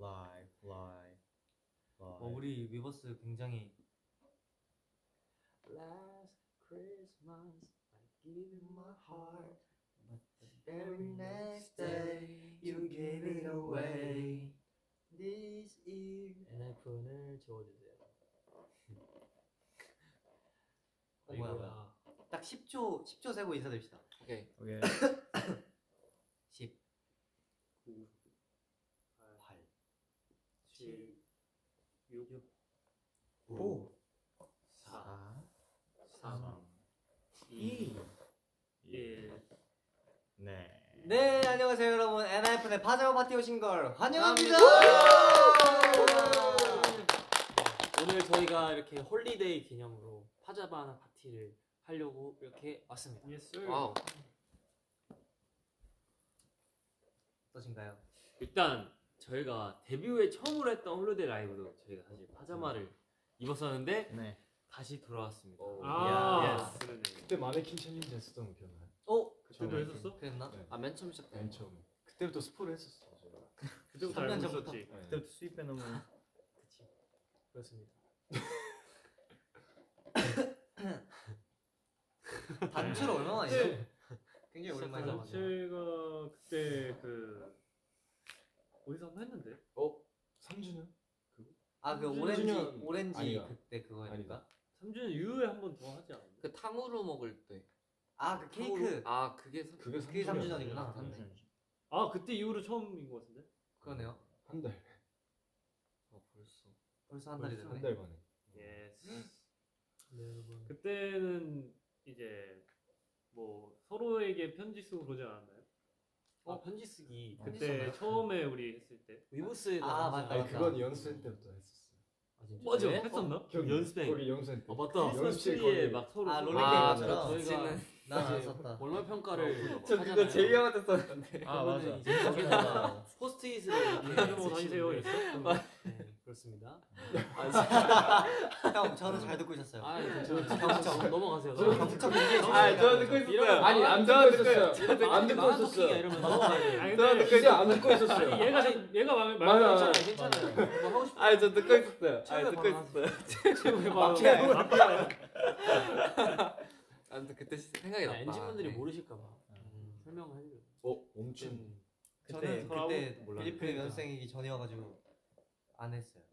fly, fly, fly. 우리 위버스 굉장히 Last Christmas I gave you my heart, but the very next day you gave it away. This year NFN을 지워주세요. 뭐야? 딱 10초 세고 인사드립시다. 오케이. 10 9 8 7 6 5 4 3 2 1 네, 안녕하세요 여러분. 엔하이픈의 파자마 파티 오신 걸 환영합니다. 오늘 저희가 이렇게 홀리데이 기념으로 파자마 파티를 하려고 이렇게 왔습니다. 와우. 어떠신가요? 일단 저희가 데뷔 후에 처음으로 했던 홀리데이 라이브도 저희가 사실 파자마를 입었었는데 네. 다시 돌아왔습니다. 그러네. 그때 마네킹 챌린지 했었던 거 기억나요? 그때도 했었어? 그랬나? 네. 맨 처음 시작 때. 맨 처음에. 그때부터 스포를 했었어. 그때부터 3년 알고 전부터. 있었지. 그때부터 수입해 놓으면 그치. 그렇습니다. 단추를 얼마나 만이죠? 굉장히 오랜만이죠. 제가 그때 그 어디서 한번 했는데? 3주년? 그 오렌지 아니야. 그때 그거니까. 3주년 이후에 한 번 더 하지 않았나? 그 탕후루 먹을 때. 그 케이크. 그게 그게 3주년이구나. 아 그때 이후로 처음인 것 같은데? 그러네요. 한 달. 벌써 한 달이 한 됐네. 달 만에. 예스. 네 여러분. 그때는 이제 뭐 서로에게 편지 쓰고 그러지 않았나요? 편지 쓰기. 그때 처음에 우리 했을 때. 위브스에도 맞다. 아니 그건 연습생 때부터 했었어. 맞아. 했었나? 연습생. 거기 연습생 때. 맞다. 연습실 연습실에 거기 막 서로 롤링게임처럼. 저희가 난안 썼다. 월말 평가를 저 그거 제이 형한테 썼는데. 맞아. 이제 거기다가 포스트잇을 이렇게 가지고 다니세요 이랬어? 네, 그렇습니다. 형, 저는 잘 듣고 있었어요. 경청 넘어가세요. 경청 얘기해 주세요. 저 듣고 있었어요. 아니 안 듣고 있었어요. 안 듣고 나만 있었어요. 토끼야 이러면 넘어가야 돼. 아니 저 근데 듣고 안 듣고 있었어요. 얘가 말 맞아. 괜찮아요. 뭐 하고 싶어. 저 듣고 있었어요. 최후의 듣고 있었어요. 아무튼 그때 생각이 났다. 엔진분들이 모르실까 봐. 설명을 해드려. 멈춘. 저는 그때 몰랐는데. 필리핀 연생이기 전이어가지고 안 했어요.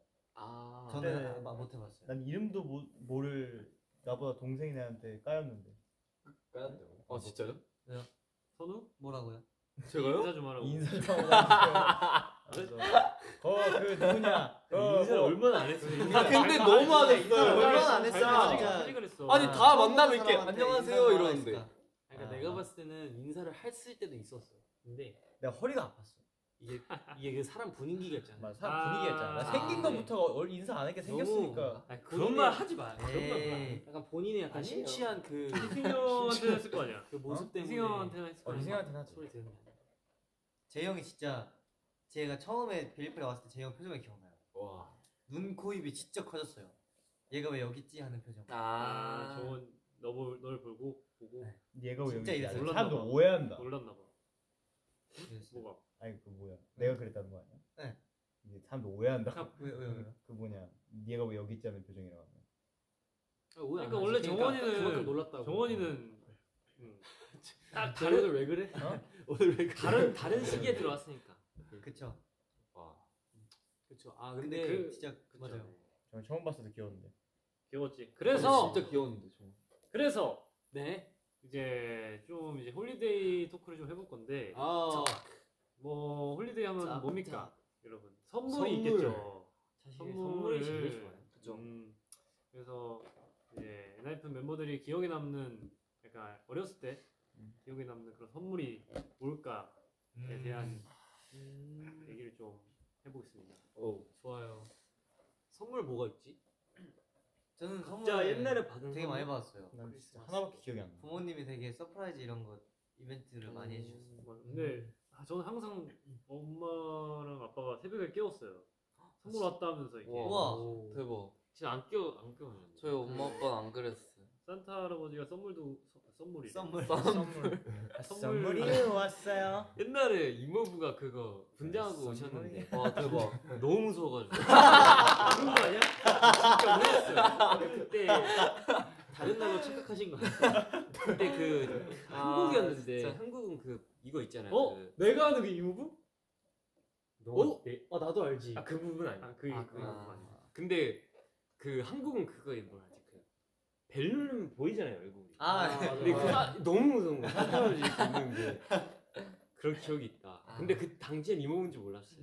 저는 못 해봤어요. 난 이름도 모를 나보다 동생이 나한테 까였는데. 까였대요. 진짜요? 선우? 뭐라고요? 제가요? 인사 좀 하라고. 인사 좀 하라고. 그 누구냐? 인사를 얼마나 안 했어? 근데 너무 안 했어요. 얼마나 안 했어? 하지 그랬어. 아니 다 만나면 이렇게 사람한테 안녕하세요 인사를 이러는데. 하나 그러니까 내가 봤을 때는 인사를 했을 때도 있었어. 근데 내가 허리가 아팠어. 이게 그 사람 분위기가 있잖아. 사람 분위기였잖아. 나 생긴 거부터 인사 안 했게 생겼으니까. 그런 말 하지 마. 에이. 약간 본인의 약간 아니에요. 심취한 그 희승형한테는 했을 거 아니야. 그 모습 때문에 희승형한테는 했을 거 아니야. 희승형한테는 하지. 소리 들으면 안 돼. 재영이 진짜 제가 처음에 필리핀에 왔을 때 재영 표정이 기억나요. 와. 눈, 코, 입이 진짜 커졌어요. 얘가 왜 여기 있지 하는 표정. 저건 널 보고 얘가 왜 진짜 여기 이랬어요. 있어? 사람도 오해한다. 놀랐나 봐. 그랬어요. 뭐가? 아니 그 뭐야? 내가 그랬다는 거 아니야? 네. 이게 사람도 오해한다. 왜요? 그 뭐냐? 얘가 왜 여기 있지 않은 표정이라고 하면. 그러니까 원래 정원이는 그만큼 놀랐다고. 정원이는 딱 오늘 왜 그래? 오늘 왜 그래? 다른 시기에 들어왔으니까. 그쵸. 그렇죠. 근데 진짜 맞아요. 저 처음 봤을 때 귀여웠는데. 귀여웠지. 그래서 진짜 귀여웠는데 그래서 네. 이제 홀리데이 토크를 좀 해볼 건데 뭐 홀리데이 하면 뭡니까 여러분? 선물이 있겠죠. 사실 선물이 제일 좋아요. 그죠? 그래서 이제 엔하이픈 멤버들이 기억에 남는 약간 어렸을 때 기억에 남는 그런 선물이 뭘까에 대한 얘기를 좀 해보겠습니다. 좋아요. 선물 뭐가 있지? 저는 선물 진짜 옛날에 받은 되게 많이 받았어요. 난 진짜 하나밖에 기억이 안 나. 부모님이 되게 서프라이즈 이런 거 이벤트를 많이 해주셨어요. 근데 저는 항상 엄마랑 아빠가 새벽에 깨웠어요. 선물 왔다면서 이게. 우와. 대박. 진짜 안 깨웠는데. 저희 엄마 아빠는 안 그랬어요. 산타 할아버지가 선물이 선물. 선물이 왔어요. 옛날에 이모부가 그거 분장하고 선물이야. 오셨는데 와 대박 너무 무서워가지고 그런 거 아니야? 진짜 몰랐어요. 그때 다른 나라로 착각하신 거 아니에요? 그때 그 한국이었는데 한국은 그 이거 있잖아요. 어? 그, 내가 아는 그 이모부? 어? 아 나도 알지. 그 부분 아니에요. 그 부분 아. 아니에요. 근데 그 한국은 그거에 뭐라 하지? 그 벨 누르면 보이잖아요 얼굴이. 근데 그 너무 무서운 거야. 사람들이 이렇게 있는데 그런 기억이 있다. 근데 그 당시엔 이모부인 줄 몰랐어요.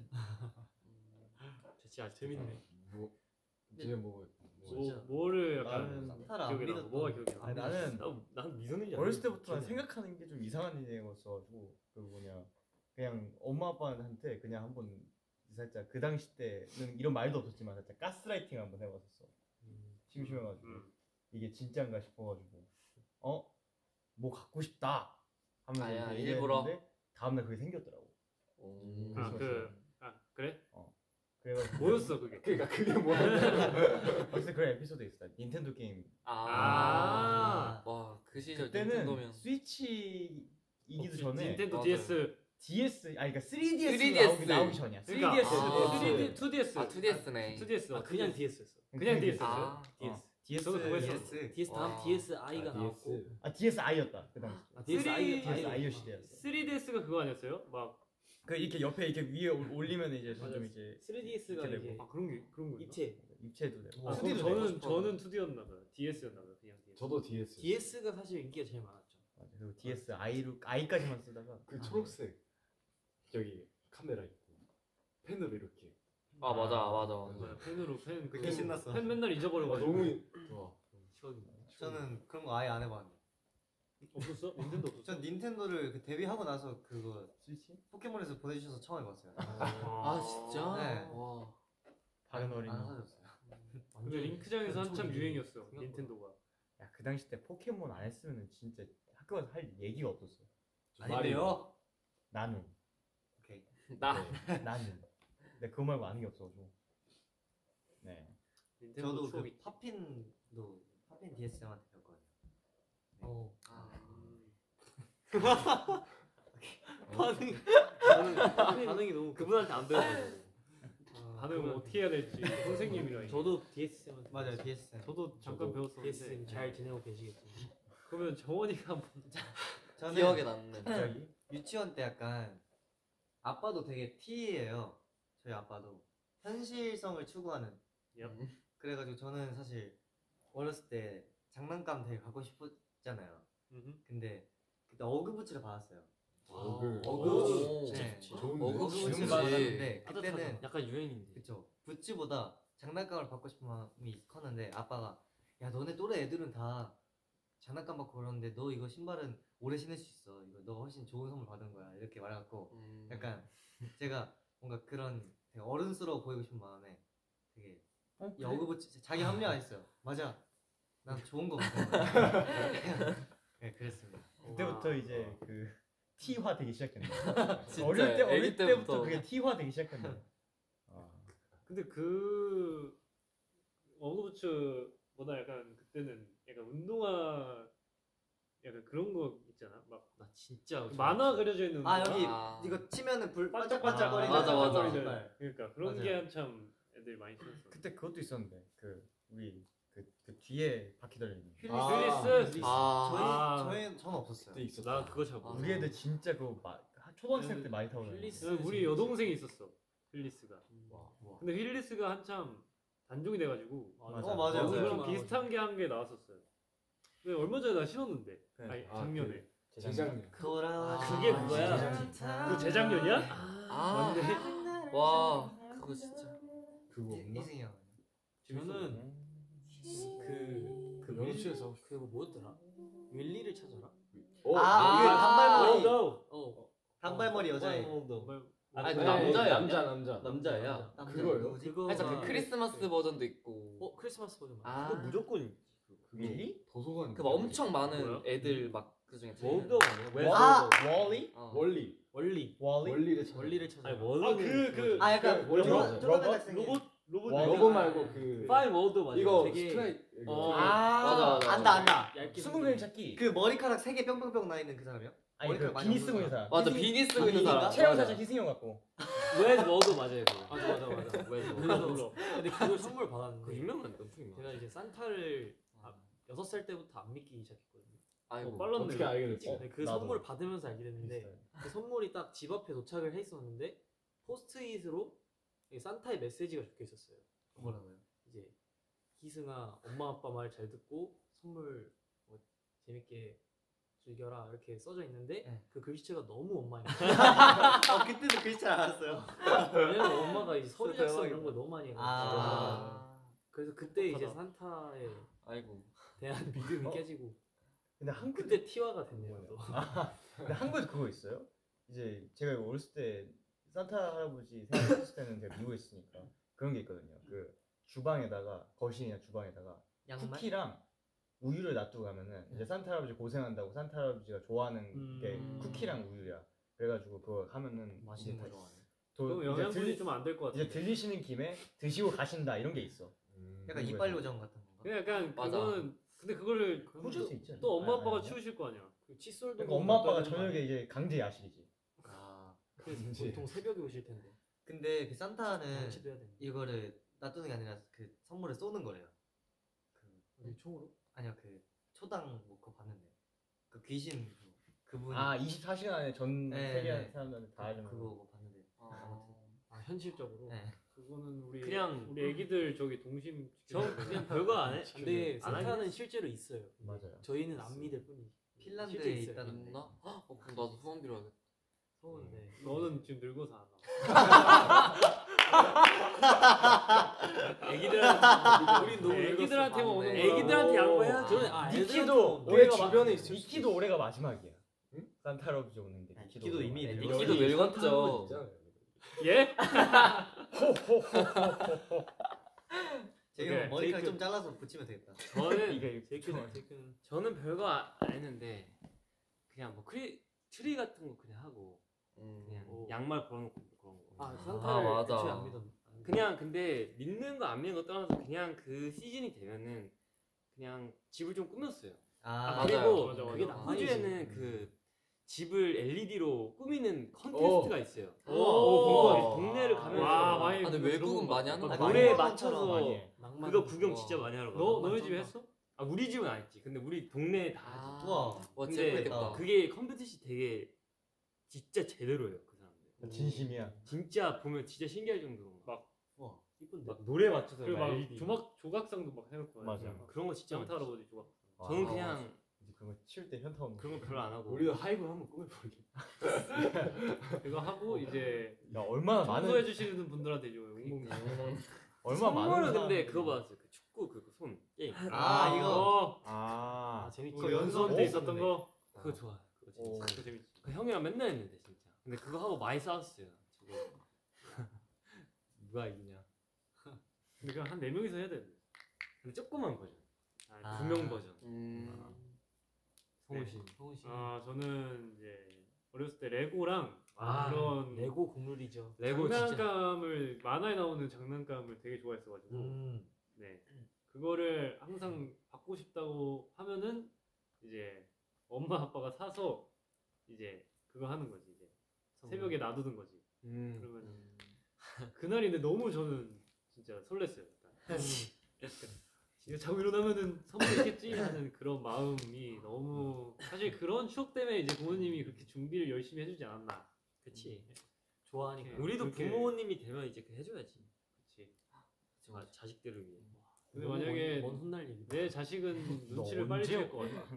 진짜 재밌네. 이제 뭐 뭐를 약간 나는 산타를 안 기억이 나? 믿었던 뭐가 기억이 나? 아니, 나는 난 미소는지 어렸을 때부터 난 생각하는 게 좀 이상한 인생이었어가지고 그 뭐냐 그냥 엄마 아빠한테 그냥 한번 살짝 그 당시 때는 이런 말도 없었지만 살짝 가스라이팅 한번 해봤었어. 심심해가지고 이게 진짜인가 싶어가지고 뭐 갖고 싶다 하면서 아야, 이렇게 일부러? 얘기했는데 다음날 그게 생겼더라고. 그래? 그래가지고 뭐였어 그게? 그러니까 그게 뭐야? 어쨌든 그런 에피소드 있어. 닌텐도 게임 와그 시절 그때는 닌텐도면 스위치이기도 전에 닌텐도 맞아요. DS. DS 그러니까 3DS 3DS. 나오기 전이야. 그러니까 3DS 2DS. 2DS네 2DS. 그냥 DS였어. 그냥 DS. DS 저도 그거 했어. DS 다음 DSi가 나왔고 DSi였다 그 당시. DSi 시대였어. 3DS가 그거 아니었어요? 막 그 이렇게 옆에 이렇게 위에 올리면 이제 좀 이제 3DS가 이렇게 이제 되고. 그런 거 입체. 입체도 되고. 아, 그럼 2D도 되고. 저는 2D였나 봐요. DS였나 봐요. 그냥 DS. 저도 DS DS가 사실 인기가 제일 많았죠. 맞아. 그리고 DSi로 i까지만 쓰다가 그 초록색 저기 카메라 있고 펜으로 이렇게 맞아. 펜으로 펜 그게 신났어. 펜 맨날 잊어버려가지고. 너무 좋아 저는 그런 거 아예 안 해봤는데. 없었어? 닌텐도 없었어? 전 닌텐도를 그 데뷔하고 나서 그거 스위치? 포켓몬에서 보내주셔서 처음 해봤어요. 진짜? 네. 와 다른 어린이. 안 사줬어요. 근데 링크장에서 한참 유행이었어. 닌텐도가. 야, 그 당시 때 포켓몬 안 했으면 진짜 학교 가서 할 얘기가 없었어. 아닌데요? 나는. 오케이. 나는. 근데 그거 말고 아는 게 없어가지고. 네. 닌텐도 저도 추억이 그 팝핀 DS 형한테 배웠거든요. 반응이 너무 그분한테 안 배워가지고. 반응 어떻게 해야 될지 선생님이랑. 저도 DS 쌤한테 맞아요, DS 형. 저도 잠깐 배웠었는데. DS 쌤 잘 지내고 계시겠지. 그러면 정원이가 한번. 저는 기억에 남는 갑자기? 유치원 때 약간 아빠도 되게 T예요. 저희 아빠도 현실성을 추구하는. 얍. 그래가지고 저는 사실 어렸을 때 장난감 되게 갖고 싶었잖아요. 근데 그때 어그부츠를 받았어요. 어그 네. 좋은데? 어그부츠를 지금 받았는데 그때는 약간 유행인데. 그쵸. 부츠보다 장난감을 받고 싶은 마음이 컸는데 아빠가 야 너네 또래 애들은 다 장난감 받고 그러는데 너 이거 신발은 오래 신을 수 있어. 이거 너 훨씬 좋은 선물 받은 거야. 이렇게 말해갖고 약간 제가 뭔가 그런 되게 어른스러워 보이고 싶은 마음에 되게 이 어그부츠 자기 합리화했어요. 맞아. 난 좋은 거 받은 거야. 네 그랬습니다. 그때부터 이제 그 T화 되기 시작했네. 진짜 어릴 때부터 그게 T화 되기 시작했네. 근데 그 어그부츠보다 약간 그때는 약간 운동화 약간 그런 거 있잖아. 막 나 진짜 만화 그려져 있는 아 운동화. 여기 이거 치면은 불 반짝반짝거리는 맞아. 신발. 그러니까 그런 맞아요. 게 한참 애들이 많이 신었어. 그때 그것도 있었는데 그 우리 그 뒤에 바퀴 달려 있는. 힐리스. 저는 없었어요. 그때 있었다 나 그거 잘 몰라. 우리 애들 진짜 그거 초등학생 때 많이 타고 다녔어. 힐리스. 우리 여동생이 있었어. 힐리스가. 와. 근데 힐리스가 한참 단종이 돼가지고 맞아요. 그거랑 맞아요. 비슷한 게 한 개 나왔었어요. 근데 얼마 전에 나 신었는데. 그래. 아니 아, 작년에. 재작년 돌아와. 그게 그거야? 그 재작년이야? 맞네. 와 그거 진짜 그거 없나? 이승이 형. 저는 그 연수에서 그거 뭐였더라? 윌리를 찾아라. 단발머리. 단발머리 어, 여자애. 아니 남자야. 남자야 그거요? 그거 살짝 그 크리스마스 버전도 있고 크리스마스 버전. 아. 그거 무조건 윌리? 도서관 그 엄청 많은 뭐야? 애들 막 그중에 월더 아니야? 월리? 원리 원리. 월리? 원리를 찾아 원리를 찾아. 아니 원리는 약간 로봇? 조그만 학생이. 로봇 로봇 로봇 말고 그 파인 워드 맞아. 이거 되게 스트라이크 맞아. 안다. 숨은 그림 찾기. 그 머리카락 3개 뿅뿅뿅 나 있는 그 사람이요? 아니 그 머리카락 많이 비니 없는 쓰고 있는 사람. 사람. 맞아 비니 쓰고 있는 사람. 체형 맞아. 살짝 희승형 같고. 웨드 워드 맞아요. 그거. 맞아. 왜 그래서 근데 그걸 선물 받았는데 그 유명한 엄청 유명. 제가 이제 산타를 6살 때부터 안 믿기 시작했거든요. 아이고. 빨랐네. 어떻게 알게 됐지? 어, 네, 그 나도. 선물 받으면서 알게 됐는데 그 선물이 딱 집 앞에 도착을 해 있었는데 포스트잇으로 산타의 메시지가 적혀 있었어요. 뭐라고요? 이제 희승아 엄마 아빠 말 잘 듣고 선물 뭐 재밌게 즐겨라 이렇게 써져 있는데 네. 그 글씨체가 너무 엄마인 거예요. 그때도 글씨 잘 알았어요. 왜냐면 엄마가 이제 서류 진짜 작성 대박이다. 이런 걸 너무 많이 해가지고 그래서 그때 이제 산타에 아이고. 대한 믿음이 깨지고 근데 한국 그때 티화가 됐네요. 또. 근데 한국에도 그거 있어요? 이제 제가 어렸을 때 산타 할아버지 생각했을 때는 제가 미국에 있으니까 그런 게 있거든요. 그 주방에다가 거실이나 주방에다가 양말? 쿠키랑 우유를 놔두고 가면은 이제 산타 할아버지 고생한다고 산타 할아버지가 좋아하는 게 쿠키랑 우유야. 그래가지고 그거 하면은 맛있는 이제 거 좋아하네. 그럼 이제 영양분이 좀 안 될 것 같아. 이제 들리시는 김에 드시고 가신다 이런 게 있어. 약간 이빨 요정 같은 건가? 그냥 약간 맞아. 그거는 근데 그거를 호주에서 있지 않나? 또 엄마 아빠가 아니야? 치우실 거 아니야. 그 칫솔도 그러니까 엄마 아빠가 저녁에 이제 강제 야식이지. 그래서 보통 새벽에 오실 텐데 근데 그 산타는 양치도 해야 되는데 이거를 놔두는 게 아니라 그 선물을 쏘는 거래요. 우리 총으로? 아니요 그 초당 뭐 그거 봤는데 그 귀신 그분이 24시간 안에 전 네, 세계 네. 사람들한테 다 알려면 그거 뭐 봤는데 현실적으로 네. 그거는 그냥 우리 애기들 저기 동심 저 그냥 별거 안 해. 근데 안 산타는 실제로 있어요. 맞아요. 저희는 안 믿을 뿐이지. 실제 핀란드에 있어요. 있다는데. 있나? 그럼 나도 후원 빌어야겠다. 서울인데 너는 지금 늙어서 안 와. 애기들한테 우린 너무 애기들한테만 늙었어. 오는 맞네. 거야. 애기들한테 양보해야죠. 저는 니키도 애들한테 올해 오는 주변에 거야. 있어. 니키도 올해가 마지막이야. 산타 할아버지 오는데 니키도 이미 올해가 늙었어. 니키도 늙었죠. 예? 제가 오케이. 머리카락 제이크. 좀 잘라서 붙이면 되겠다. 저는 이게 제이크는 저는 별거 안 했는데 그냥 뭐 트리 같은 거 그냥 하고 그냥 오. 양말 걸어놓고 그런 거. 산타를 맞아. 애초에 안 믿었. 그냥 근데 믿는 거 안 믿는 거 떠나서 그냥 그 시즌이 되면은 그냥 집을 좀 꾸몄어요. 그리고 맞아, 그게 맞아. 호주에는 그 집을 LED로 꾸미는 컨테스트가 있어요. 오, 동네를 가면서 와, 많이 아, 근데 외국은 많이 하는 거 노래에 낭만처럼 맞춰서 많이 해. 낭만. 그거 구경 와. 진짜 많이 하러 가. 너희 집에 했어? 아 우리 집은 안 했지. 근데 우리 동네에 다 하지. 우와. 와 근데 재밌겠다. 그게 컴퓨터시 되게 진짜 제대로예요 그 사람들. 진심이야. 진짜 보면 진짜 신기할 정도로 막 막 이쁜데. 막 노래 맞춰서 그리고 막 LED. 조각상도 막 해놓고 맞아. 그런 거 진짜 산타 많죠. 할아버지 조각. 저는 아, 그냥 이제 그런 거 치울 때 현타 오는 그런 거 별로 안 하고 우리도 하이브 한번 꾸며볼게. 그거 하고 이제 야 얼마나 청소해 많은 주시는 분들한테 이제 용공 얼마나 많은 선물은 근데 사람들이- 그거 받았어요. 그 축구 그 손 게임. 이거 아 재밌지. 그 연수원 때 있었던 거. 그거 좋아. 그거 오. 진짜. 그거 재밌지. 그 형이랑 맨날 했는데 진짜. 근데 그거 하고 많이 싸웠어요. 저거. 누가 이기냐. 근데 그냥 한 4명이서 해야 돼. 근데 조그만 버전. 아. 2명 버전. 네. 성훈 씨. 저는 이제 어렸을 때 레고랑 아, 그런 레고 국룰이죠. 레고 진짜. 장난감을 만화에 나오는 장난감을 되게 좋아했어가지고 네 그거를 항상 받고 싶다고 하면은 이제 엄마 아빠가 사서 이제 그거 하는 거지 이제 새벽에 놔두는 거지. 그러면 그날이 근데 너무 저는 진짜 설렜어요. 이거 자고 일어나면은 선물이겠지 하는 그런 마음이 너무 사실 그런 추억 때문에 이제 부모님이 그렇게 준비를 열심히 해주지 않았나. 그치. 좋아하니까. 우리- 우리도 그렇게- 부모님이 되면 이제 그 해줘야지. 그치. 자식들을 위해. 근데 만약에 먼 훗날 얘기. 내 자식은 눈치를 빨리 언제 챌 것 같아.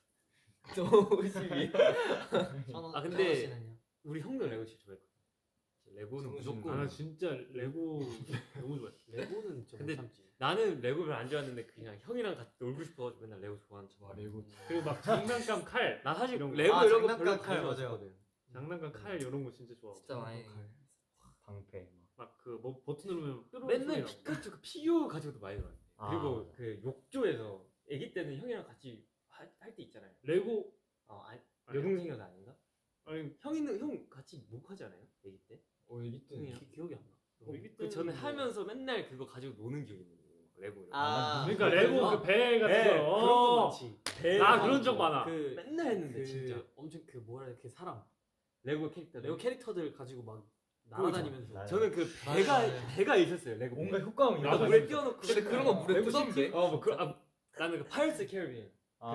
아, 근데 우리 형도 레고 진짜 좋아했거든. 레고는 무조건. 아 진짜 레고 너무 좋아했어. 레고는 좀 근데 참지. 나는 레고 별로 안 좋아했는데 그냥 형이랑 같이 놀고 싶어가지고 맨날 레고 좋아하는 척. 레고 그리고 막 장난감 칼, 나 사실 이런 거. 레고 이런 거 장난감 별로 칼, 관심 맞아요. 없었거든. 장난감 칼 이런 거 진짜 좋아하고. 진짜 많이. 방패 막 그 뭐 버튼 누르면 뾰로롱 맨날 소리 나고. 피카츄 그 피규어 가지고도 많이 놀았는데. 아. 그리고 그 욕조에서 아기 때는 형이랑 같이 할 때 있잖아요. 레고 아니, 아니, 여동생이어서 아닌가? 아니 형 같이 목하지 않아요? 아기 때? 아기 때 형이랑. 기억이 안 나. 우리 그 때는 저는 하면서 맨날 그거 가지고 노는 기억이 있는 거예요. 레고를. 그러니까 레고 그 배 같은 네, 거. 그런 거 많지. 나 그런 적 많아. 그 맨날 했는데 진짜. 엄청 그 뭐라 해야 돼? 그 사람 레고 캐릭터. 레고 캐릭터들 가지고 막 날아다니면서. 저는 그 배가 있었어요. 레고. 뭔가 효과음이 나도 물에 띄워놓고. 근데 그런 거 물에 뜨던데. 나는 그 파이러스 캐리비안.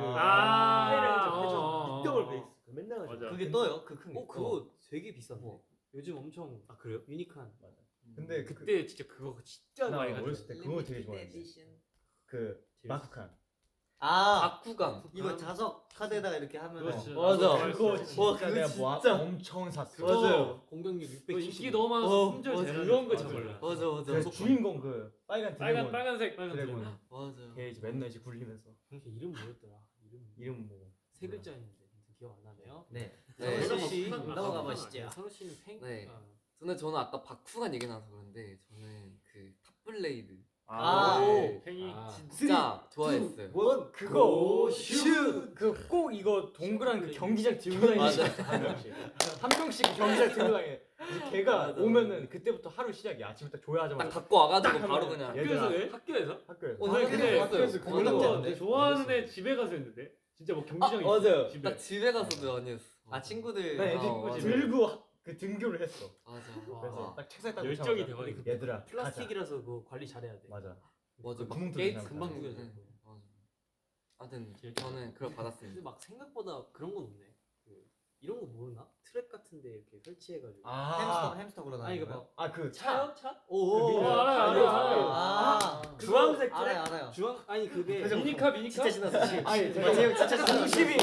아, 이더블 베이스. 맨날 가지고. 맞아. 그게 떠요? 그 큰 게. 그거 되게 비싼데. 요즘 엄청 그래요? 유니크한. 근데 그때 진짜 그거 진짜 나 많이 가지고. 어렸을 때 그거 되게 좋아했는데 그 마크칸 박구간. 이거 자석 카드에다가 이렇게 하면 그렇지. 맞아. 그거 진짜 내가 진짜. 엄청 샀어. 맞아요. 공격력 그 670. 인기 너무 많아서 어, 품절 맞아. 대란이 그런 거 있어. 잡을라. 맞아. 그 주인공 그 빨간 드래곤 빨간색 드래곤 맞아. 걔 이제 맨날 이제 굴리면서 그게 이름 뭐였더라? 이름 뭐 세 글자였는데 기억 안 나네요. 네. 네. 서로 씨 아, 넘어가 아, 보시죠. 서로 씨는 팽. 네. 아, 근데 저는 아까 박후간 얘기 나서 그런데 저는 그 탑블레이드 오. 팽이. 진짜 좋아했어요. 뭐 그거 그 꼭 이거 동그란 그 경기장 들고 다니는 한 명씩 경기장 들고 다니는 걔가 오면은 그때부터 하루 시작이야. 아침부터 딱 조회하자마자 갖고 와가지고 딱 바로 하면 그냥 얘들아. 학교에서 해? 학교에서? 학교에서 오늘 근데 학교에서 맞아요. 그거 맞아요. 좋아하는 애 집에 가서 했는데 진짜 뭐 경기장이 아, 있어. 맞아요. 집에. 딱 집에 가서도 많이 했어. 아 친구들. 난 애들 맞아. 들고 그 등교를 했어. 맞아. 그래서 딱 책상에 딱 열정이 놓자마자 돼버리고. 얘들아 가자. 플라스틱이라서 그거 관리 잘해야 돼. 맞아. 맞아. 그 구멍 게이트 뚫리잖아. 금방 네. 뚫려. 맞아. 아무튼 저는 그걸 근데 받았습니다. 막 생각보다 그런 건 없네. 그 이런 거 모르나? 트랩 같은데 이렇게 설치해가지고. 햄스터 걸어 아니 다니는 이거 거. 막 아그 차요? 차? 오, 알아요. 아. 주황색 알아요. 주황 아니 그게 미니카 진짜 신났어 지금. 아니 진짜 동심이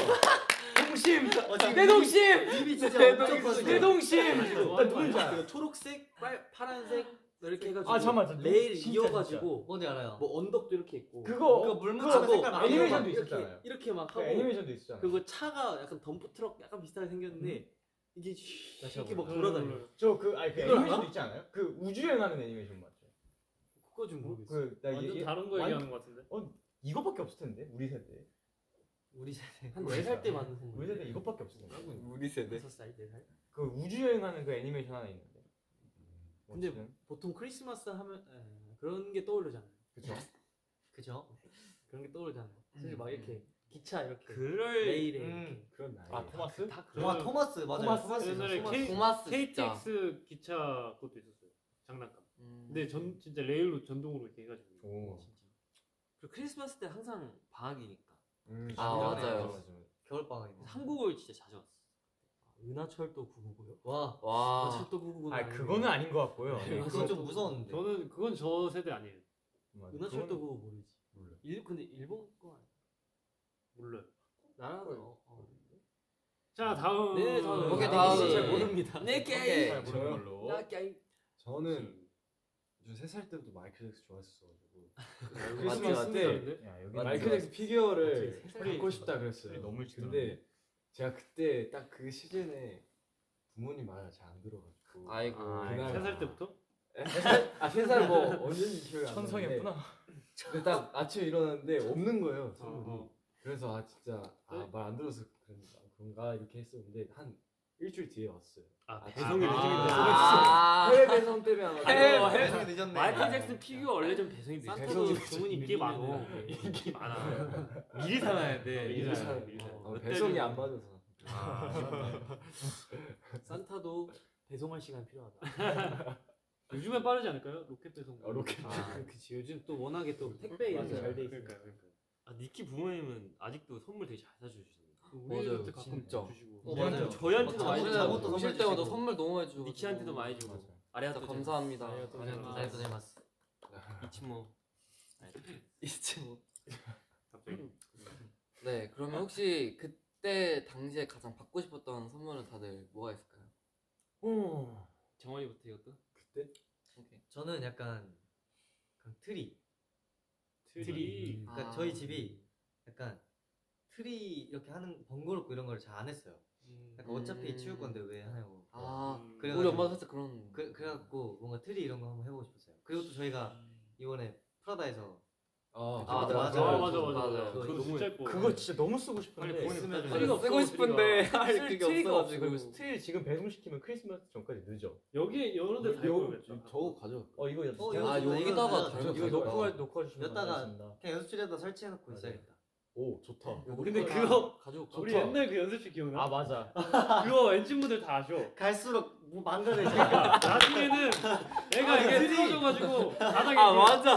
동심 내 동심 입이 진짜 내 동심 나 누군지 알아. 그 초록색, 파란색 이렇게 해가지고 아, 잠깐만, 레일 진짜, 이어가지고 뭔지 알아요. 뭐 언덕도 이렇게 있고 그거 물 그거 묻히면 색깔 뭐 애니메이션도 이렇게 있었잖아요. 이렇게 막 그 하고 애니메이션도 있었잖아. 그리고 차가 약간 덤프 트럭 약간 비슷하게 생겼는데 이게 이렇게 막 몰라. 돌아다녀. 저그 아니 그 그걸 애니메이션도 알아? 있지 않아요? 그 우주여행하는 애니메이션 맞죠? 그거 좀 모르겠어. 그나 완전 다른 거 얘기하는 것 같은데. 이거밖에 없을 텐데 우리 세대. 우리 세대. 한 4살 때 만든 선물. 우리 세대 이것밖에 없을 텐데. 우리 세대. 6살, 4살. 그 우주여행하는 그 애니메이션 하나 있는데. 근데 어쨌든. 보통 크리스마스 하면 그런 게 떠오르잖아요. 그쵸? 그죠? 그런 게 떠오르잖아요. 사실 막 이렇게 기차 이렇게 그럴 레일에 이렇게. 그런 나이. 아 토마스? 다 와 토마스 맞아요. 토마스. 옛날에 토마스 진짜. KTX 기차 그것도 있었어요. 장난감. 음. 근데 진짜 레일로 전동으로 이렇게 해가지고. 오. 진짜. 그리고 크리스마스 때 항상 방학이니까. 아, 맞아요. 겨울 방학인데. 한국을 진짜 자주 왔어. 은하철도 999요? 와. 와. 은하철도 999는 아 그거는 아닌 것 같고요. 그건 좀 무서웠는데. 저는 그건 저 세대 아니에요. 은하철도 999 모르지. 몰라. 근데 일본 거 아니야? 몰라요. 나라는 자 다음. 네, 다음. 오케이, 잘 다음. 모릅니다. 네, 잘 오케이. 모르는 걸로. 저는 저 3살 때부터 마이클 잭슨 좋아했어가지고 맞지, 크리스마스 맞지. 때 야 여기 마이클 잭슨 피규어를 어떻게 3살 갖고 싶다 그랬어요. 소리 너무 일찍 근데 제가 그때 딱 그 시즌에 부모님 말을 잘 안 들어가지고 아이고. 그날 3살 때부터? 아 3살 뭐 언제인지 기억이 안 나는데 천성이었구나. 근데 딱 아침에 일어났는데 없는 거예요 선물이. 어. 그래서 아 진짜 말 안 들어서 그런가 이렇게 했었는데 한 일주일 뒤에 왔어요. 배송이 아. 해외 배송 때문에 아마 배송이 늦었네. 마이클 잭슨 피규어 원래 좀 배송이 늦어. 산타도 주문이 인기 많어. 밀리면은 인기 많아. 미리 사놔야 돼. 미리 사요. 사요. 미리 사요. 어, 배송이 안 맞아서. 산타도 배송할 시간 필요하다. 요즘엔 빠르지 않을까요? 로켓 배송. 로켓. 그치 요즘 또 워낙에 또 택배 이런 게 맞아요. 잘 돼 있으니까. 그러니까요. 아, 니키 부모님은 아직도 선물 되게 잘 사주시는데. 우리한테 맞아요, 가끔 진짜. 주시고. 맞아요. 저희한테도 많이 저번에 주고. 저것도 오실 선물 때마다 주시고. 선물 너무 많이 주고. 니키한테도 많이 주고. 맞아요. 아리가또 진짜 감사합니다. 아리가토자이마스. 이치모. 이제 뭐. 갑자기. 네, 그러면 혹시 그때 당시에 가장 받고 싶었던 선물은 다들 뭐가 있을까요? 정원이부터 이것도? 그때 오케이. 저는 약간 그런 트리. 트리. 그러니까 아. 저희 집이 약간 트리 이렇게 하는 번거롭고 이런 걸 잘 안 했어요. 약간 어차피 치울 건데 왜 하냐고. 아, 그래가지고- 우리 엄마도 살짝 그런. 그래갖고 뭔가 트리 이런 거 한번 해보고 싶었어요. 그리고 또 저희가 이번에 프라다에서 맞아. 그거 그거 진짜 예뻐. 그거 진짜 너무 쓰고 싶은데 빨리 쓰면은 트리가 없어, 쓰고 싶은데 트리가. 할 그게 트리가 없어가지고. 그리고 스틸 지금 배송시키면 크리스마스 전까지 늦어. 여기 여러 데다 입어야겠다. 저거 가져. 이거 이거 아, 좋다. 여기다가 이거 가져. 이거 가져가. 놓고 주시면 여기다가 감사합니다. 그냥 연습실에다 설치해놓고 맞아요. 있어야겠다. 오 좋다. 근데 그거 가져올까? 우리 옛날 그 연습실 기억나? 아 맞아. 그거 엔진분들 다 아셔. 갈수록 뭐 망가져. 나중에는 애가 이게 틀어져가지고 바닥에 맞아.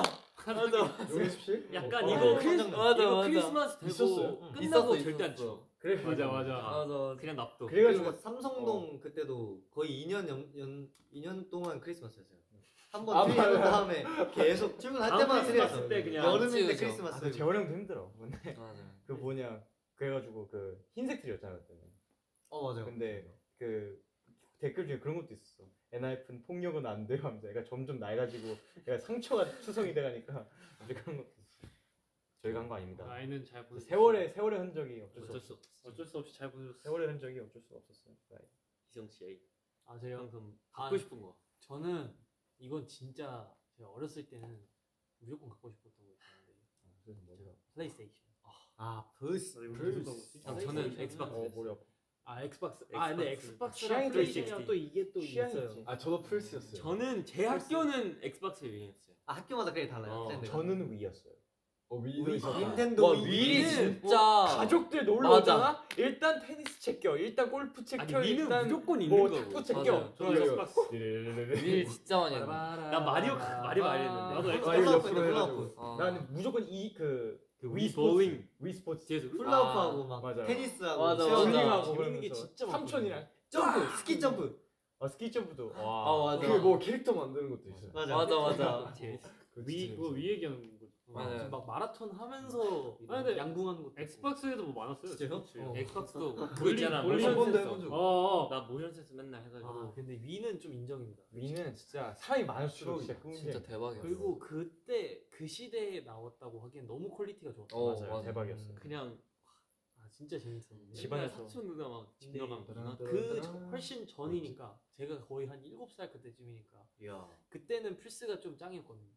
연습실? 약간 어, 이거 맞아. 크리스마스 되고 있었어요? 끝나고 있었어, 절대 안 있었어. 쳐. 그래 맞아. 그냥 납도. 그래가지고 그리고 삼성동 그때도 거의 2년 동안 크리스마스였어요. 한번 트리 해놓은 다음에 계속 출근할 다음 때마다 크리스마스 트리였어. 때 그냥 여름인데 치우죠. 크리스마스. 재활 형도 힘들어. 근데 맞아. 그 뭐냐 그래가지고 그 흰색 트리였잖아 그때는. 맞아요. 근데 그 댓글 중에 그런 것도 있었어. 엔하이픈 폭력은 안 돼요 하면서 애가 점점 낡아지고 애가 상처가 투성이 돼가니까 이제 그런 것도 있어. 저희가 한 거 아닙니다. 아이는 잘 보냈어. 세월의 흔적이 어쩔 수 없어. 어쩔 수 없이 잘 보냈어. 세월의 흔적이 어쩔 수가 없었어요. 희성 씨 제가 방금 갖고 싶은 거. 저는 이건 진짜 제가 어렸을 때는 무조건 갖고 싶었던 거 있었는데 플레이스테이션. 플스. 저는 엑스박스. 머리 아파. 엑스박스. 엑스박스. 근데 엑스박스랑 취향이 플레이스테이션이랑 있지. 또 이게 또 취향이 있어요. 있지. 저도 플스였어요. 저는 제 학교는 엑스박스 유행했어요. 학교마다 그게 달라요. 트렌드가. 저는 위였어요. 위도 있었다. 닌텐도 와, 위. 위 진짜 가족들 놀러 맞아. 오잖아. 일단 테니스 채껴, 일단 골프 채껴, 아니 위는 일단 무조건 있는 뭐 거고. 탁구 채껴. 맞아요. 저는 엑스박스. 윌 진짜 많이 했는데. 나 마리오 많이 했는데. 나도 아, 엑스박스. 이거 옆으로 훌라후프, 해가지고. 훌라후프. 나는 무조건 그 위 스포츠, 보잉. 위 스포츠 뒤에서 훌라후프하고 막 맞아요. 테니스하고 맞아, 수영하고 맞아. 링하고 재밌는 게 그러면서 진짜 많거든요. 삼촌이랑 점프, 스키 점프. 스키 점프도. 맞아. 그뭐 캐릭터 만드는 것도 있어요. 맞아. 그거 위 얘기하는 거지. 맞아요. 막 마라톤 하면서 근데 양궁하는 것도 엑스박스에도 뭐 많았어요. 진짜요? 스포츠. 엑스박스도 그거 볼링, 있잖아. 볼링 모션 번도 센서. 해본 적 나 모션 센서 맨날 해가지고. 근데 위는 좀 인정입니다. 위는 진짜 사람이 많을수록 진짜 끈질. 대박이야. 그리고 그때 그 시대에 나왔다고 하기엔 너무 퀄리티가 좋았어. 맞아요. 맞아. 대박이었어. 그냥 진짜 재밌었는데. 맨날 집안에서. 사촌 누나 막 집 근데 들어가면 훨씬 전이니까 제가 거의 한 7살 그때쯤이니까 이야. 그때는 플스가 좀 짱이었거든요.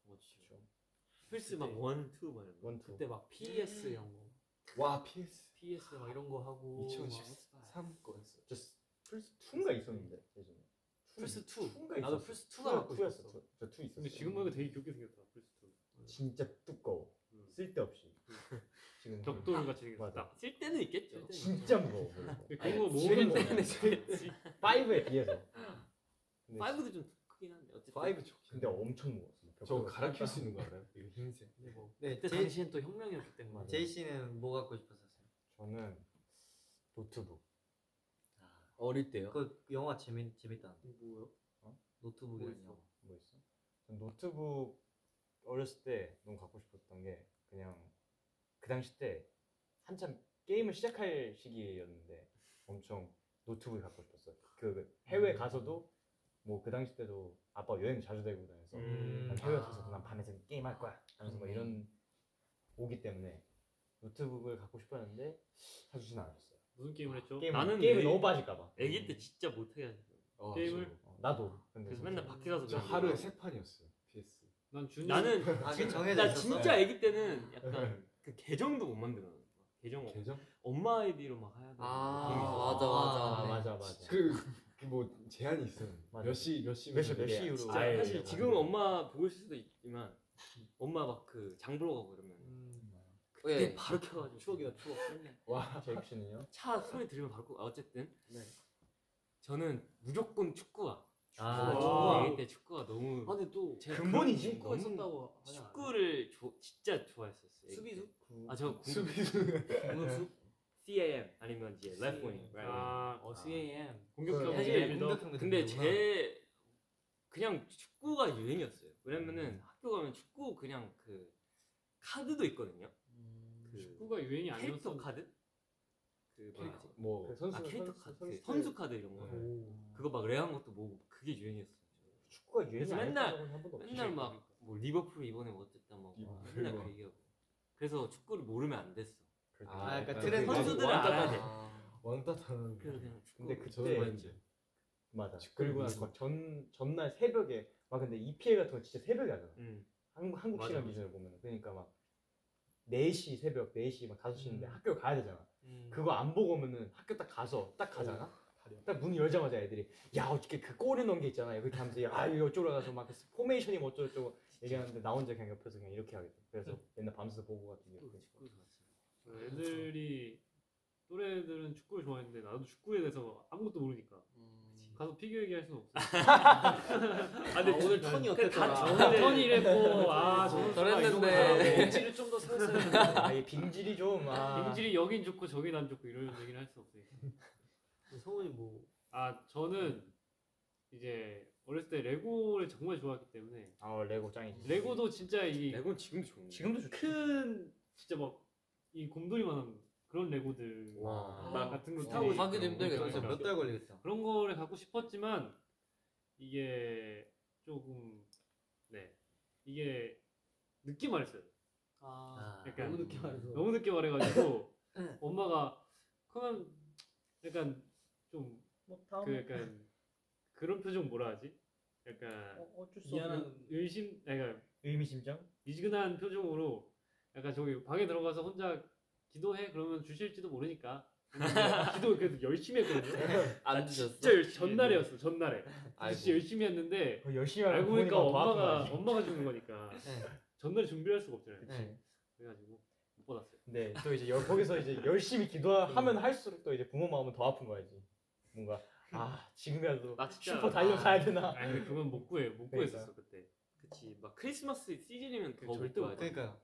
플스 막 1, 2 막 이런 거. 원투. 그때 막 PS 이런 거, 와 PS 막 이런 거 하고 2013 거였어. 플스 2가 있었는데 예전에. 플스 2. 2가 나도 있었어. 플스 2가 갖고 투였어. 싶었어. 저 2 있었어. 근데 지금 보니까 되게 귀엽게 생겼다. 플스2. 진짜 두꺼워. 쓸데없이. 지금 벽돌 같이 생겼어. 맞아. 딱. 쓸 때는 있겠죠. 진짜 무거워. 그거 모으는 지금 거. 때문에 5에 비해서. 근데 5도 좀 크긴 한데 어쨌든. 5 좋. 근데 엄청 무거웠어. 저거 갈아 낄수 있는 거 알아요? 이거 흰색. 근데 뭐 네, 그때 당시엔 또 혁명이었기 때문에. 제이 씨는 뭐 갖고 싶었었어요? 저는 노트북. 어릴 때요? 그 영화 재밌다. 뭐요? 노트북이라는 뭐 영화. 뭐 있어? 전 노트북 어렸을 때 너무 갖고 싶었던 게 그냥 그 당시 때 한참 게임을 시작할 시기였는데 엄청 노트북을 갖고 싶었어요. 그 해외 가서도 뭐 그 당시 때도 아빠 여행 자주 데리고 다녀서 난 해외 가서도 난 밤에 게임 할 거야 하면서 뭐 이런 오기 때문에 노트북을 갖고 싶었는데 사주진 않았어요. 무슨 게임을 했죠? 나는 게임에 왜- 너무 빠질까봐. 애기 때 진짜 못하게 하죠. 게임을? 나도. 근데 그래서 맨날 밖에 가서 저 그냥 하루에 놀고. 3판이었어요. PS. 난 준이. 나는 그 정해져 나 있었어? 진짜 애기 때는 약간 그 계정도 못 만들어. 계정 계정? 엄마 아이디로 막 해야 돼. 맞아. 뭐 제한이 있어요. 맞아. 몇 시 몇 시 이후로. 진짜 아예 사실 그냥 지금 안 돼. 엄마 보고 있을 수도 있지만 엄마 막 그 장 보러 가고 그러면 그때 예. 바로 켜가지고 추억이다 추억. 와. 제이크 씨는요? 차 소리 들으면 바로 어쨌든 네. 저는 무조건 축구화. 축구화. 애기 때 축구가 너무 근데 또 제가 근본이지. 축구가 너무 있었다고 하지 않아요? 축구를 진짜 좋아했었어요. 애기 수비수? 때. 저 수비수. 공격수? CAM 아니면 이제 left wing, right wing. CAM. 공격형 사실 리더. 공격형 근데 되는구나. 제 그냥 축구가 유행이었어요. 왜냐면은 학교 가면 축구 그냥 그 카드도 있거든요. 그 축구가 유행이 캐릭터 아니었어. 카드? 그 뭐지? 뭐 그 선수 캐릭터 카드, 선수- 선수 카드 이런 거. 네. 그거 막 레한 것도 모으고 그게 유행이었어요. 축구가 유행이 그래서 아니었다고는 한 번도 맨날 없지. 막 뭐 리버풀 이번에 뭐 어쨌다 막 리버풀. 맨날 그 얘기하고. 그래서 축구를 모르면 안 됐어. 약간 약간 트렌드. 그 선수들을 왕따- 알아야 돼. 왕따하는. 그래서 그냥 축구. 근데 저도 그때 그랬지. 맞아. 축구를 그리고 나서 위해서. 막 전날 새벽에 막 근데 EPL 같은 거 진짜 새벽에 하잖아. 응. 한국 맞아, 시간 맞아. 기준으로 보면 그러니까 막 4시 새벽 4시 막 5시인데 학교를 가야 되잖아. 그거 안 보고 오면은 학교 딱 가서 딱 가잖아. 딱 문 열자마자 애들이 야 어떻게 그 골에 넣은 게 있잖아. 이렇게 하면서 아 이거 어쩌고 가서 막 포메이션이 뭐 어쩌고 얘기하는데 나 혼자 그냥 옆에서 그냥 이렇게 하겠다. 그래서 맨날 밤새서 보고 같은 게. 애들이 또래들은 축구를 좋아했는데 나도 축구에 대해서 아무것도 모르니까 가서 피겨 얘기할 수는 없어. 근데 오늘 턴이 어땠더라? 오늘 턴이 이랬고 아 저는 저랬는데. 빈지를 좀 더 세웠어야 했는데. 아이 빙질이 좀 빙질이 여긴 좋고 저긴 안 좋고 이런 얘기를 할 수 없으니까. 성훈이 뭐 아 저는 이제 어렸을 때 레고를 정말 좋아했기 때문에 레고 짱이지. 레고도 진짜 이 레고는 지금도 좋은데. 지금도 좋지. 큰 진짜 막 이 곰돌이만한 그런 레고들 와. 같은 거 타고 하기도 싶고 힘들겠다. 진짜 몇 달 걸리겠다. 그런 거를 갖고 싶었지만 이게 조금 이게 늦게 말했어요. 약간 너무 늦게 말해서. 너무 늦게 말해가지고 엄마가 그러면 약간 좀 그 약간 그런 표정 뭐라 하지? 약간 어쩔 수 미안한 약간 의미심장? 미지근한 표정으로 약간 저기 방에 들어가서 혼자 기도해 그러면 주실지도 모르니까 기도 그래도 열심히 했거든요. 안 주셨어? 진짜 전날이었어 전날에. 아이고. 진짜 열심히 했는데 열심히 알고 보니까 부모님하고 엄마가 주는 거니까 전날에 준비할 수가 없잖아요. 네. 그래가지고 못 받았어요. 네, 또 이제 거기서 이제 열심히 기도하면 할수록 또 이제 부모 마음은 더 아픈 거야지. 뭔가 지금이라도 나 진짜 슈퍼 달려가야 되나? 아니 근데 그건 못 그러니까. 구했었어 그때. 그치 막 크리스마스 시즌이면 더 절대 못 못 봐야 돼. 그러니까요.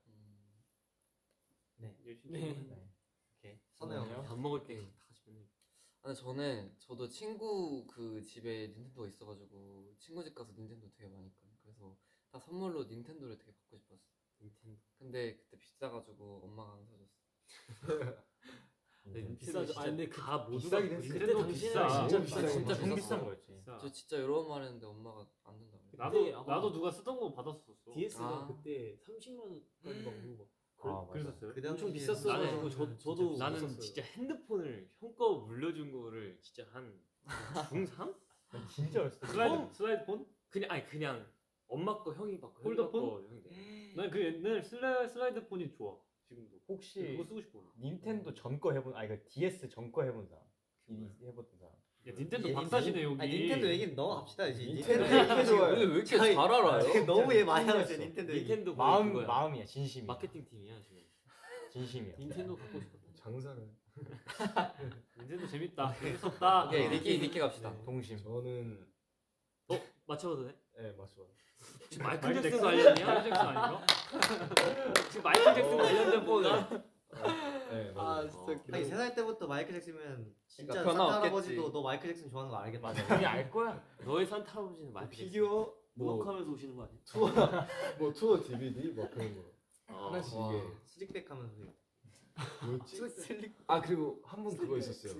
열심히. 네. 했는데. 오케이. 선우요. 밥 먹을 때 다 같이 맨날. 저도 친구 그 집에 닌텐도가 있어가지고 친구 집 가서 닌텐도 되게 많이 했거든요. 그래서 다 선물로 닌텐도를 되게 받고 싶었어. 닌텐도. 근데 그때 비싸가지고 엄마가 안 사줬어. 비싸죠. 아 근데 다 모두가 비싸긴 했어. 그때 닌텐도 당시에는 비싸. 진짜 진짜 비쌌어. 진짜 비싼 거였지. 비싸. 저 진짜 여러 번 말했는데 엄마가 안 된다고. 그때 아마 나도 누가 쓰던 거 받았었어. DS가 아. 그때 30만 원까지 막 오고 막 맞아. 그랬었어요. 그 엄청 당시에 비쌌어가지고 저도 나는 샀었어요. 진짜 핸드폰을 형 거 물려준 거를 진짜 한 중3? 진짜 어렸을 때. 슬라이드 폰? 그냥 엄마 거 형이 받고 폴더폰? 형 거 형이 내. 난 그 옛날 슬라이드 폰이 좋아. 지금도. 혹시 그거 쓰고 싶어. 닌텐도 전 거 해본 그 DS 전 거 해본 사람? 해봤던 사람? 야 닌텐도 박사시네 여기. 닌텐도 얘기는 넘어갑시다 이제. 닌텐도 닌텐도 얘기 좋아요. 근데 왜 이렇게 저희- 잘 알아요? 너무 얘 많이 진짜 하세요 있어. 닌텐도 얘기. 닌텐도 거의 그거야. 마음이야, 진심이야. 마케팅 팀이야 지금. 진심이야. 닌텐도 갖고 싶었다. 장사를. 닌텐도 재밌다. 재밌었다. 오케이 니키 갑시다. 동심. 저는 맞춰봐도 돼? 맞죠. 지금 마이클 잭슨 관련이야? 마이클 잭슨 아닌가? 지금 마이클 잭슨 관련된 뭐가? 네, 아 맞아요. 진짜. 아니 3살 때부터 마이클 잭슨이면 진짜 그러니까 변화 산타 없겠지. 할아버지도 너 마이클 잭슨 좋아하는 거 알겠다. 맞아. 우리 알 거야. 너의 산타 할아버지는 마이클 잭슨. 피규어 뭐 음악하면서 오시는 거 아니야? 투어 DVD 뭐 그런 거 하나씩 와. 이게 수직백 하면서. 뭐였지? 아 그리고 한 번 그거 있었어요.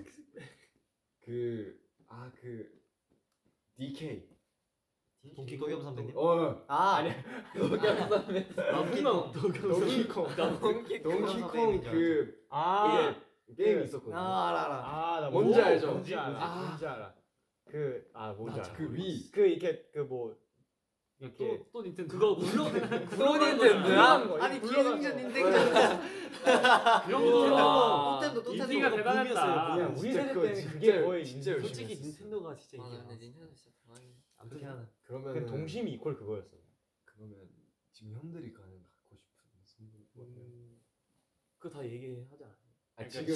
그 DK. 도겸 선배님? 아니 도겸 선배. 도끼콩 동키콩 그 게임 있었거든요. 알아. 나 뭔지 알죠? 뭔지 알아. 뭔지 알아. 그 위. 이렇게 이렇게 또 닌텐도. 그거 물론 프로 닌텐도야? 아니 기승전 닌텐도. 그런 거. 또 인기가 닌텐도. 대단했다. 그냥 우리 진짜 세대 그거 때는 진짜 그게 거의 진짜 열심히 솔직히 했었어. 닌텐도가 진짜 아 인기가 근데 많았어. 닌텐도 진짜 대박이네. 어떻게 하나? 그러면 동심이 이퀄 그거였어. 그러면 지금 형들이 가는 갖고 싶은 선물 뭐예요? 그거 다 얘기하자. 아, 지금.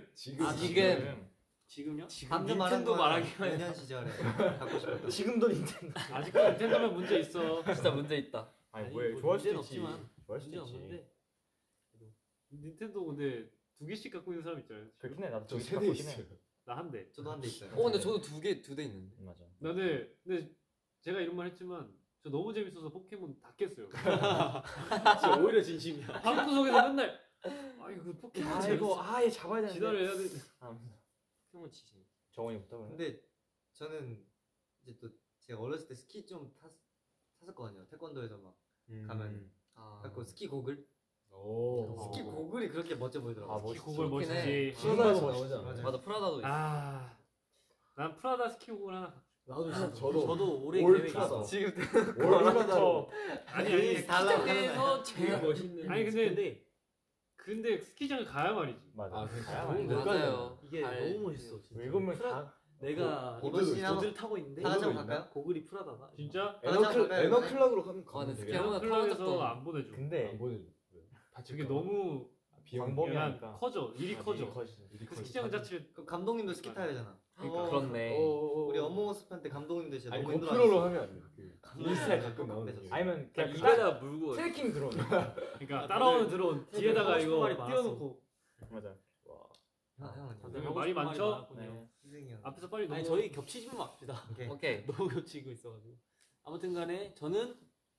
지금요? 방금 말한 닌텐도 거 말하기만 유년 시절에 갖고 싶었던. 지금도 닌텐도. 아직도 닌텐도면 문제 있어. 진짜 문제 있다. 아니 뭐 좋아할 수도 문제는 있지. 없지만 좋아할 수도 문제 있지. 없는데 닌텐도 근데 2개씩 갖고 있는 사람 있잖아요. 그렇긴 해. 나도 저 저기 세대 갖고 있긴 해. 있어요. 나 한 대. 저도 한 대 있어요. 근데 저도 두 대 있는데. 맞아. 나는 근데 제가 이런 말 했지만 저 너무 재밌어서 포켓몬 다 깼어요. 진짜 오히려 진심이야. 방구석에서 맨날 이거 포켓몬 재밌어. 얘 잡아야 되는데. 지나를 해야 돼. 형은 지지. 정원이부터 그래. 근데 저는 이제 또 제가 어렸을 때 스키 좀 탔었거든요. 태권도에서 막 가면 갖고 스키 고글. 오. 스키 고글이 그렇게 멋져 보이더라고요. 멋있지. 고글 좋긴 멋있지. 프라다에서 나오잖아. 맞아 프라다도 있어. 난 프라다 스키 고글 하나. 나도 저도 올해 올 계획이 프라다. 있어. 지금 월부터 아니 다 달라고 하는 스키장에서 제일 멋있는 아니, 스키인데 근데 스키장을 가야 말이지. 맞아. 아, 그러니까 다양하게. 너무 맞아요. 이게 갈- 너무 멋있어. 진짜. 일곱 명 다. 내가 보드도 있어? 보드를 타고 있는데 다 같이 한번 있나? 갈까요? 고글이 프라다가 진짜? 에너클락으로 가면 아, 근데 스키 그냥 한번 클럽에서 타봤던 안 보내줘. 근데 안 보내줘. 다칠 저게 까 너무 비용 광범위 약간 하니까. 커져. 일이 커져. 그 스키장 자체를 그럼 감독님도 스키 타야 되잖아. 그러니까. 그렇네. 우리 우리 어몽어스판 때 감독님도 진짜 아니 너무 힘들어. 고프로로 하면 안 돼. 그 감독님 인스타에 진짜 가끔 나오는 깜깜해졌어. 거. 아니면 그냥 입에다 물고 트레킹 드론. 그러니까 따라오는 드론 뒤에다가 하고 싶은 이거 말이 많았어. 띄워놓고 맞아. 형은 다들 이거 하고 말이 싶은 많죠? 많았군요. 네. 희승이 형. 앞에서 빨리 아니 넘어. 저희 겹치지만 맙시다. 오케이. 오케이. 너무 겹치고 있어가지고. 아무튼간에 저는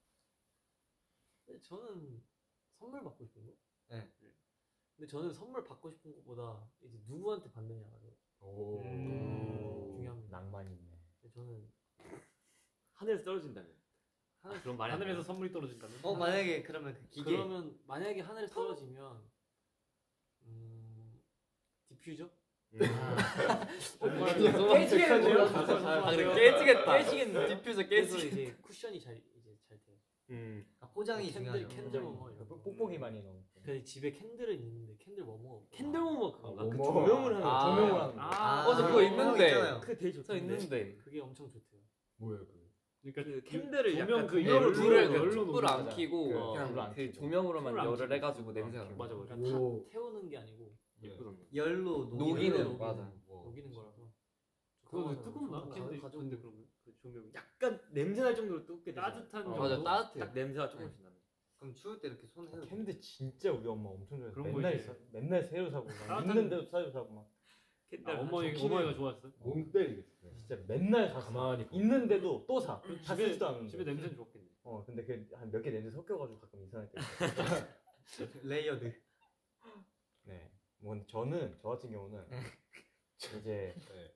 선물 받고 싶은 거. 네. 근데 저는 선물 받고 싶은 것보다 이제 누구한테 받느냐가 오. 중요합니다. 낭만이 있네. 근데 저는 하늘에서 떨어진다면 그런 말이 안 하늘에서 나와요. 선물이 떨어진다면? 만약에 그러면 그 기계. 그러면 만약에 하늘에서 떨어지면 디퓨저? 깨지겠네요. 아 근데 깨지겠다. 깨지겠네. 디퓨저 그래서 깨지. 이제 쿠션이 잘 돼요. 포장이 중요하죠. 캔들 워머 이런 거. 뽁뽁이 많이 넣어. 그래서 집에 캔들은 있는데 캔들 워머가 없고. 캔들 워머 그건가? 그 워머. 조명을 하는 거. 조명을 하는 거. 저 그거 있는데. 있잖아요. 그게 되게 저 좋던데. 있는데. 그게 엄청 좋대요. 뭐야 그? 그러니까 그 캔들을 조명 약간 그 열로 불을 열로 촛불을 안 맞아. 켜고 그 그냥 불을 안 그 켜고. 조명으로만 불을 안 열을 켜고. 해가지고 냄새가 나. 맞아 맞아. 그러니까 오. 다 태우는 게 아니고 예쁘던데. 열로 녹이는 맞아. 녹이는 거라서. 그거 왜 뜨겁나? 저거 캔들 가지고 근데 그러면 그 조명이 약간 냄새 날 정도로 뜨겁게 되잖아. 따뜻한 어. 정도? 맞아 따뜻해. 딱 냄새가 조금씩 나는. 그럼 추울 때 이렇게 손 해도 돼. 캔데 진짜 우리 엄마 엄청 좋아해서 그런 거 맨날 이제. 맨날 새로 사고 막 따뜻한- 있는데도 새로 사고 막 캔들 어머니가 좋아했어? 몸 때리겠어. 진짜 맨날 사. 가만히 있는데도 또 사. 다 집에- 쓰지도 않는데. 집에 냄새는 좋겠네. 근데 그 한 몇 개 냄새 섞여가지고 가끔 이상할 때. 레이어드. 네. 뭐 저 같은 경우는 이제 네.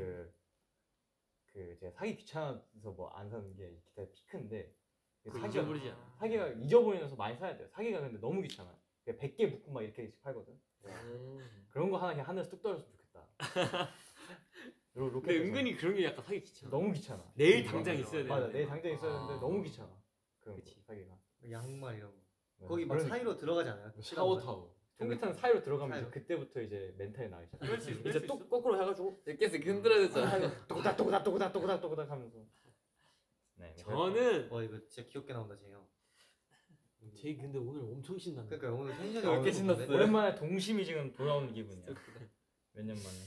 그 제가 사기 귀찮아서 뭐 안 사는 게 기타 피크인데 그거 사기가 잊어버리지 않아. 사기가 잊어버리면서 많이 사야 돼요. 사기가 근데 너무 귀찮아. 100개 묶고 막 이렇게씩 팔거든. 그런 거 하나 그냥 하늘에서 뚝 떨어졌으면 좋겠다. 로켓 근데 은근히 그런 게 약간 사기 귀찮아. 너무 귀찮아. 내일 당장 있어야 돼. 맞아, 내일 당장 있어야 되는데 아. 너무 귀찮아. 그런 거 그치. 사기가. 양말 이런 거. 네. 거기 막 그러니까. 사이로 들어가지 않아요? 샤워 타워. 통기탄 사이로 들어가면 이제 사이로. 그때부터 이제 멘탈이 나기 시작해. 그럴 수 있어. 이제 또 거꾸로 해가지고. 이렇게 해서 흔들어야 되잖아. 또그닥 하면서. 네. 저는 와 이거 진짜 귀엽게 나온다 제 형. 제이 근데 오늘 엄청 신난다. 그러니까 오늘 텐션이 아, 왜 이렇게 신났어요? 오랜만에 동심이 지금 돌아오는 기분이야. 몇 년 만에.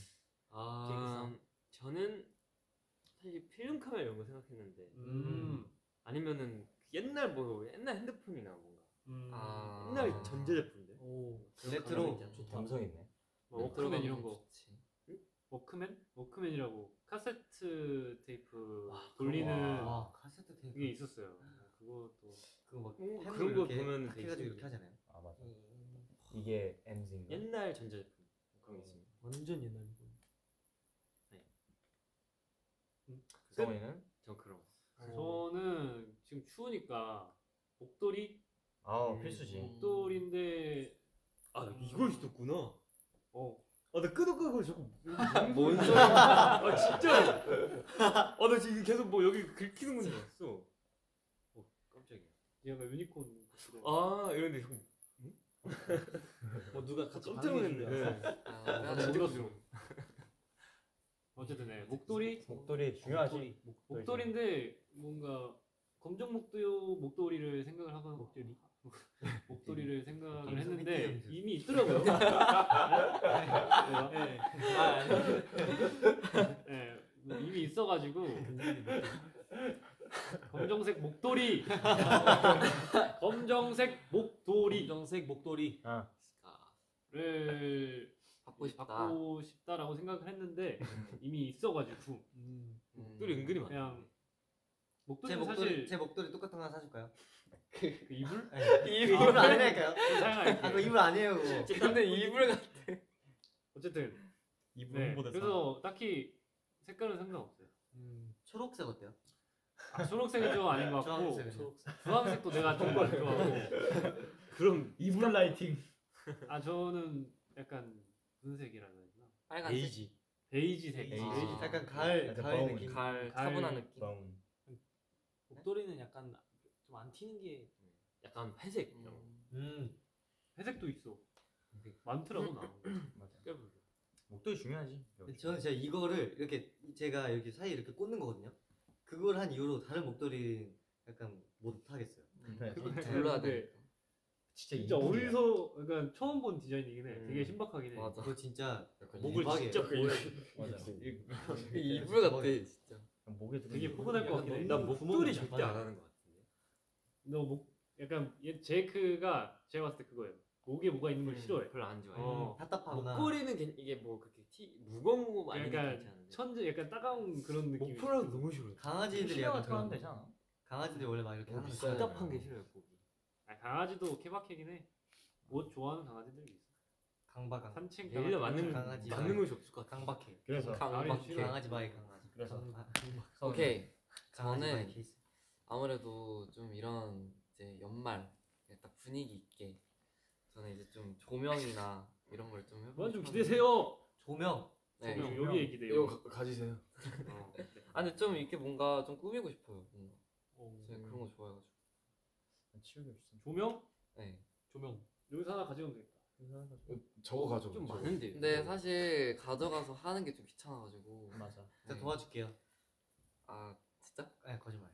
저는 사실 필름 카메라 이런 거 생각했는데 아니면은 옛날 핸드폰이나 뭔가 아. 옛날 전자제품인데. 오. 레트로. 좋다. 감성 있네. 뭐 워크맨 이런 거. 워크맨? 워크맨이라고 카세트 테이프 돌리는 와 카세트 테이프. 그게 있었어요. 그것도 그거 막 그런 펜으로 거 이렇게 보면 탁 되게 해가지고 이렇게 신기해. 하잖아요. 아 맞아. 이게 MZ인가? 옛날 전자제품 그런 게 있습니다. 완전 옛날이고. 성원이는? 전 그런 거. 저는 지금 추우니까 목도리? 필수지. 목도리인데 아 이거 있었구나. 나 끄덕끄덕 자꾸 뭔 소리야? 아 진짜. 나 지금 계속 뭐 여기 긁히는 건 줄 알았어. 깜짝이야. 얘가 유니콘 목도리. 이런데 형. 뭐 누가 같이 깜짝 놀랐네. 진짜 깜짝 어쨌든 네 목도리 목도리 중요하지. 목도리인데 뭔가 검정 목도리를 생각을 하고 목도리를 생각을 했는데 이미 있더라고요. 네. 네, 이미 있어가지고 검정색 목도리 검정색 목도리를 받고 싶다라고 생각을 했는데 이미 있어가지고 목도리 은근히 많아. 그냥 제 목도리는 목도리 사실 제 목도리 똑같은 거 하나 사줄까요? 그 이불? 이불 아니라니까요. 사용할게요. 그거 이불 아니에요 그거. 근데 이불 같아. 어쨌든 이불 네, 홍보대사. 그래서 딱히 색깔은 상관없어요. 초록색 어때요? 초록색은 좀 아닌 것 같고 주황색은요? 주황색도 내가 좀 안 좋아하고 그럼 이불 라이팅. 저는 약간 무슨 색이라고 해야 되나? 빨간색. 베이지색. 베이지. 약간 가을 약간 가을 브라운. 느낌. 가을 가을 차분한 느낌. 브라운. 목도리는 약간 좀 안 튀는 게 약간 회색 이런 거. 회색도 있어. 많더라고 나. 맞아. 깨부려. 목도리 중요하지. 저는 진짜 이거를 이렇게 제가 이렇게 사이에 이렇게 꽂는 거거든요. 그걸 한 이후로 다른 목도리 약간 못 하겠어요. 둘러야 돼. 근데 진짜 어디서 그러니까 처음 본 디자인이긴 해. 되게 신박하긴 해. 맞아. 그거 진짜 목을 대박이에요. 진짜 보여. 맞아. 이불 같아 진짜. 목에 되게 푸근할 것 같긴 해. 나 목도리 절대 안 하는 것 같은데. 너 목 약간 제이크가 제가 봤을 때 그거예요. 목에 뭐가 있는 걸 싫어해. 별로 안 좋아해. 답답하구나. 목걸이는 이게 뭐 그렇게 무거운 거 아니면 약간 괜찮은데. 천재 약간 따가운 그런 느낌. 목표랑 너무 싫어. 강아지들이 약간 하면 그런 되잖아. 강아지들이 원래 막 이렇게 하는 거. 비싸요. 답답한 게 싫어요 목이. 강아지도 케바케긴 해. 옷 좋아하는 강아지들이 있어. 강박 산책 예를 맞는 강아지 맞는 곳이 없을 것 같아. 강박해. 그래서 강아지 바이 강아지. 그래서 오케이. 강아지 바이 저는 케이스. 아무래도 좀 이런 이제 연말 딱 분위기 있게 저는 이제 좀 조명이나 이런 걸 좀 해보고 그건 좀 싶었는데. 기대세요. 조명. 네. 여기에 기대요. 이거 가지세요. 네. 아 근데 좀 이렇게 뭔가 좀 꾸미고 싶어요. 뭔가. 어, 제가 그런 거 좋아해가지고. 치우기 없어. 조명? 네. 조명. 여기서 하나 가져오면 되겠다. 저거 가져. 좀 많은데. 근데 사실 가져가서 하는 게 좀 귀찮아가지고. 맞아. 제가 네. 도와줄게요. 아 진짜? 네, 거짓말.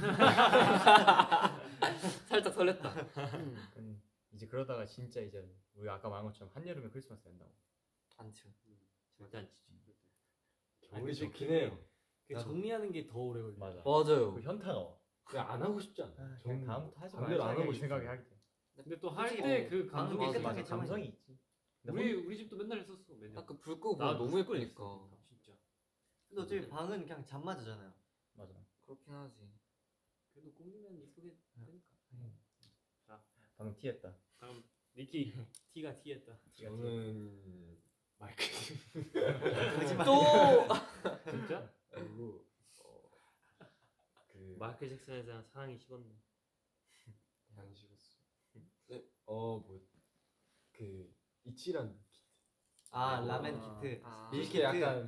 살짝 설렜다. 이제 그러다가 진짜 이제 우리 아까 말한 것처럼 한여름에 크리스마스 된다고. 안 치워. 절대 안 치지. 겨울이 좋긴 해요. 그 정리하는 게 더 오래 걸려. 맞아. 맞아요. 그 현타가 와. 그냥 안 하고 싶지 않아. 그냥 다음부터 하지 반대로 안 하고 싶어. 생각이 하게 돼. 근데 또 할 솔직히 때 그 방금 감성이 깨끗하게 있어. 감성이 있지. 우리 집도 맨날 했었어. 매년. 아까 불 끄고 나 보면 너무 예쁘니까. 진짜. 근데 어차피 방은 그냥 잠만 자잖아요. 맞아. 그렇긴 하지. 그래도 꾸미면 이쁘게 되니까. 방금 티했다. 다음 니키 티가 티했다. 저는 마이크 또 진짜? 그리고 그 마이클 잭슨에 대한 사랑이 식었네. 안 식었어. 네, 뭐그 이치란 아 라멘 키트. 아. 밀키트. 이렇게 약간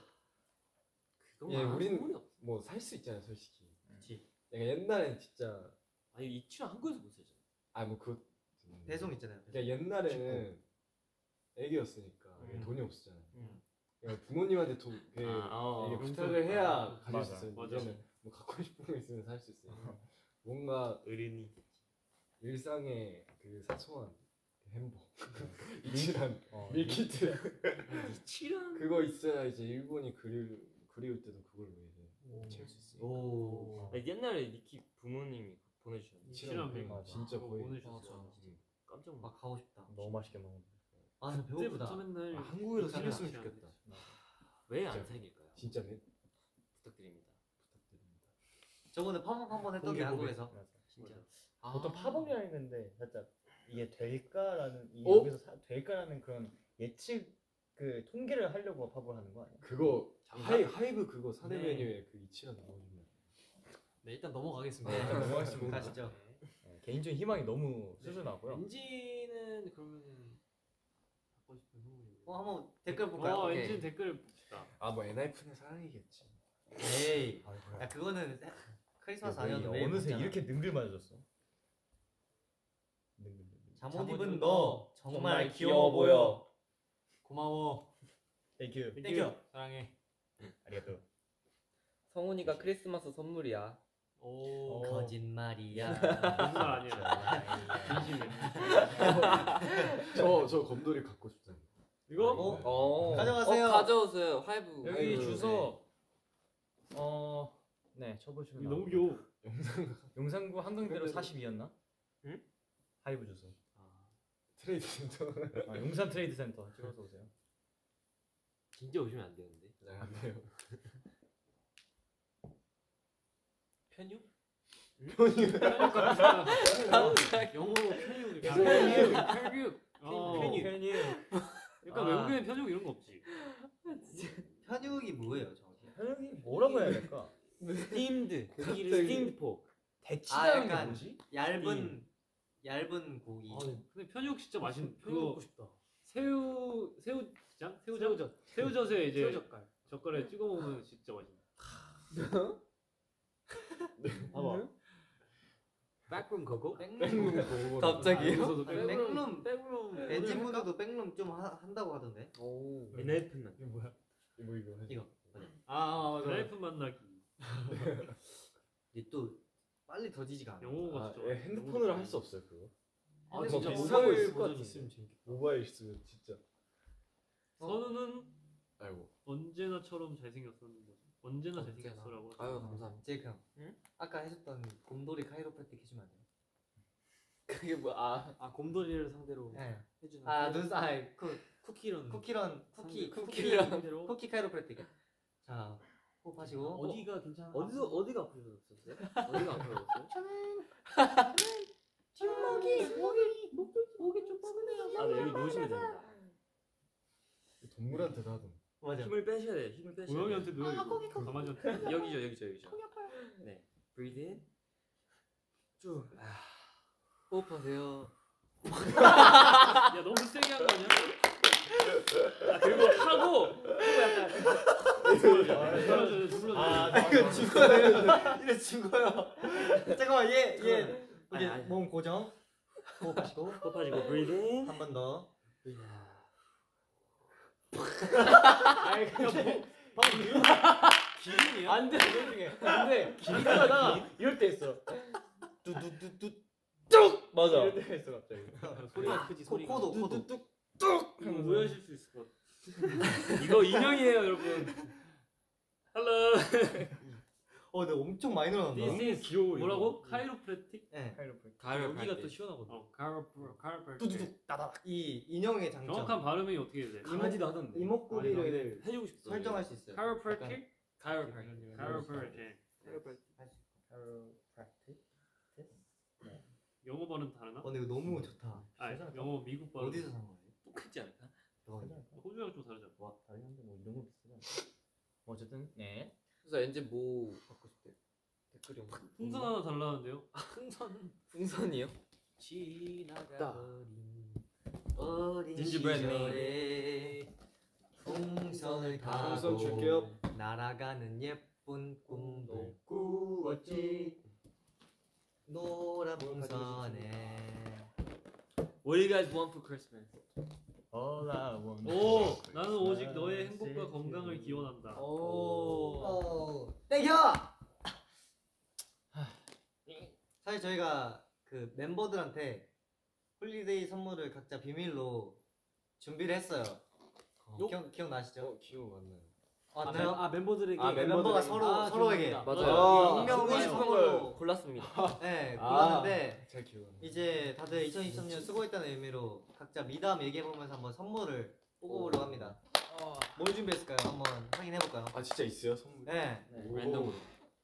그건 예, 안 우린- 소문이 없어. 뭐 살 수 있잖아요, 솔직히. 그치. 약간 옛날엔 진짜 아니 이치는 한국에서 못 사잖아. 그 배송 있잖아요. 그러니까 옛날에는 애기였으니까 돈이 없었잖아요. 응. 그러니까 부모님한테 이게 부탁을 해야 가질 맞아. 수 있어요. 맞아. 이제는 뭐 갖고 싶은 거 있으면 살 수 있어요. 뭔가 어른이. 일상의 그 사소한 행복, 이치란 어, 밀키트 이치란. 그거 있어야 이제 일본이 그리울 때도 그걸로 이제 채울 수 있으니까. 오. 아니, 옛날에 니키 부모님이 보내주셨는데 이치란 밀 아, 진짜 그거 거의 보내주셨어. 깜짝 아 놀랐어. 가고 싶다. 너무 맛있게 먹는데. 아 나 배고프다. 그때부터 맨날 한국에서 이치란 생겼으면 이치란 좋겠다. 왜 안 진짜. 사귈까요? 진짜 부탁드립니다. 부탁드립니다. 저번에 팝업 한번 했던 게 한국에서. 맞아. 진짜. 아. 보통 팝업이라 했는데 살짝 이게 될까라는 어? 여기서 될까라는 그런 예측 그 통계를 하려고 팝을 하는 거 아니야? 그거 장사? 하이브 그거 사내 네. 메뉴에 그 이치란 넣어주면 네 일단 넘어가겠습니다. 네, 일단 넘어가겠습니다. 가시죠. 개인적인 희망이 너무 수준하고요. 엔진은 그러면은 갖고 싶은 선물이. 한번 댓글 볼까요? 어 오케이. 엔진 댓글 봅시다. 아뭐 엔하이픈의 사랑이겠지. 에이. 아이고야. 야 그거는 크리스마스 야, 아니어도 너 매일 어느새 먹잖아. 이렇게 능글 맞아졌어. 능글. 잠옷 입은 너 정말 정말 귀여워 보여. 고마워. 땡큐. 땡큐. 사랑해. 아리가또. 성훈이가 크리스마스 선물이야. 오. 거짓말이야. 거짓말 아니야. 진심이야. 저 검돌이 갖고 싶잖아. 이거? 어. 가져가세요. 가져오세요. 하이브. 여기 하이브. 주소 네 쳐보시면 너무 나옵니다. 귀여워. 용산구 한강대로 42였나? 응? 하이브 주소. 트레이드 센터. 용산 트레이드 센터 찍어서 오세요. 진짜 오시면 안 되는데. 네, 안 돼요. 편육? 영어로 편육. 편육. 편육. 약간 외국에는 편육 이런 거 없지. 편육이 뭐예요, 정확히? 현영이 뭐라고 해야 될까? 스팀드. 고기를 갑자기. 스팀드 포크. 대치라는 게 약간 뭐지? 얇은 고기. 근데 편육 진짜 맛있는 편육 그거 먹고 싶다. 새우젓 새우젓에 이제 새우젓갈. 젓갈에 찍어 먹으면 진짜 맛있네. 봐봐. 백룸 그거? 갑자기요? 백룸 백룸 엔진 분들도 백룸 좀 한다고 하던데. 오. NF는 이거 뭐야? 이거 이거. 아 맞아. 라이프 만나기. 이게 또 빨리 더지지가 않아. 영어가 아, 진짜. 핸드폰으로 할 수 없어요 그거? 아 핸드폰 진짜 비슷하고 모바일 있을 것 버전 같은데. 있으면 재밌겠다. 모바일 쓰면 진짜. 선우는 아이고. 언제나처럼 잘생겼었는 거죠. 언제나 잘생겼어라고. 아유 감사합니다. 제이크 형. 응? 아까 해줬던 곰돌이 카이로프라틱 해주면 안 돼요? 그게 뭐 아 곰돌이를 상대로 네. 해주는. 눈 쿠키런. 쿠키런 쿠키 카이로프라틱. 자 호흡하시고. 어디가 괜찮아? 어디가 아프셨었어요? 어디가 아프셨어요? 목이 좀 뻐근해요. 아, 네, 여기 누우시면 됩니다. 동물한테도 하던. 맞아. 힘을 빼셔야 돼요. 힘을 빼셔야 돼요. 고양이한테 누워 이거. 가만히 여기죠. 네. breathe in. 쭉. 호흡하세요. 야 너무 세게 한 거 아니야? 아, 그리고 하고 이거 죽어요. 이래 죽어요. 잠깐만 얘 아니. 몸 고정. 호흡하시고 호흡하시고 breathe in. 한 번 더. 기린이야? 안돼 안돼 기다다가 이럴 때 있어. 뚜뚜뚜뚜 맞아. 이럴 때가 있어 갑자기. 소리가 크지 소리가. 코도. 뚝뚝뚝 오해하실 수 있을 것 같아. 이거 인형이에요, 여러분. Hello. 근데 엄청 많이 늘어난다. This is 귀여워. 뭐라고? 카이로프래틱? 네. 여기가 또 시원하거든. 카이로프래틱. 뚜두둑 따다닥. 이 인형의 장점. 정확한 발음이 어떻게 해야 돼? 강아지도 하던데. 이목구비를 해주고 싶어. 설정할 수 있어요. 카이로프래틱? 카이로프래틱. 카이로프래틱. 영어 발음 다르나? 근데 이거 너무 좋다. 아 영어 미국 발음. 어디서 산 거예요? 똑같지 않을까? 호주랑 좀 다르잖아. 와 다른 한데 뭐 이런 거 비슷하지 않아? 어쨌든 네. 그래서 엔진 뭐 받고 싶대? 댓글이 없나? 풍선 하나 달라는데요? 풍선이요? 지나가버린 어린 진주브레드 시절에 풍선을 타고 풍선 줄게요. 날아가는 예쁜 꿈도 꾸었지. 노란 풍선에. What do you guys want for Christmas? All I want. 오 나는 오직 너의 행복과 건강을 기원한다. 땡겨! 사실 저희가 그 멤버들한테 홀리데이 선물을 각자 비밀로 준비를 했어요. 기억나시죠? 기억 안 나요. 맞나요? 멤버들에게. 멤버가 서로에게 맞아요. 익명으로 하고 싶은 걸 골랐습니다. 네, 골랐는데 잘 기억 안 나. 이제 다들 2023년 수고했다는 의미로 각자 미담 얘기해보면서 한번 선물을 뽑아보려고 합니다. 뭘 준비했을까요? 한번 확인해볼까요? 아 진짜 있어요 선물? 네. 랜덤으로.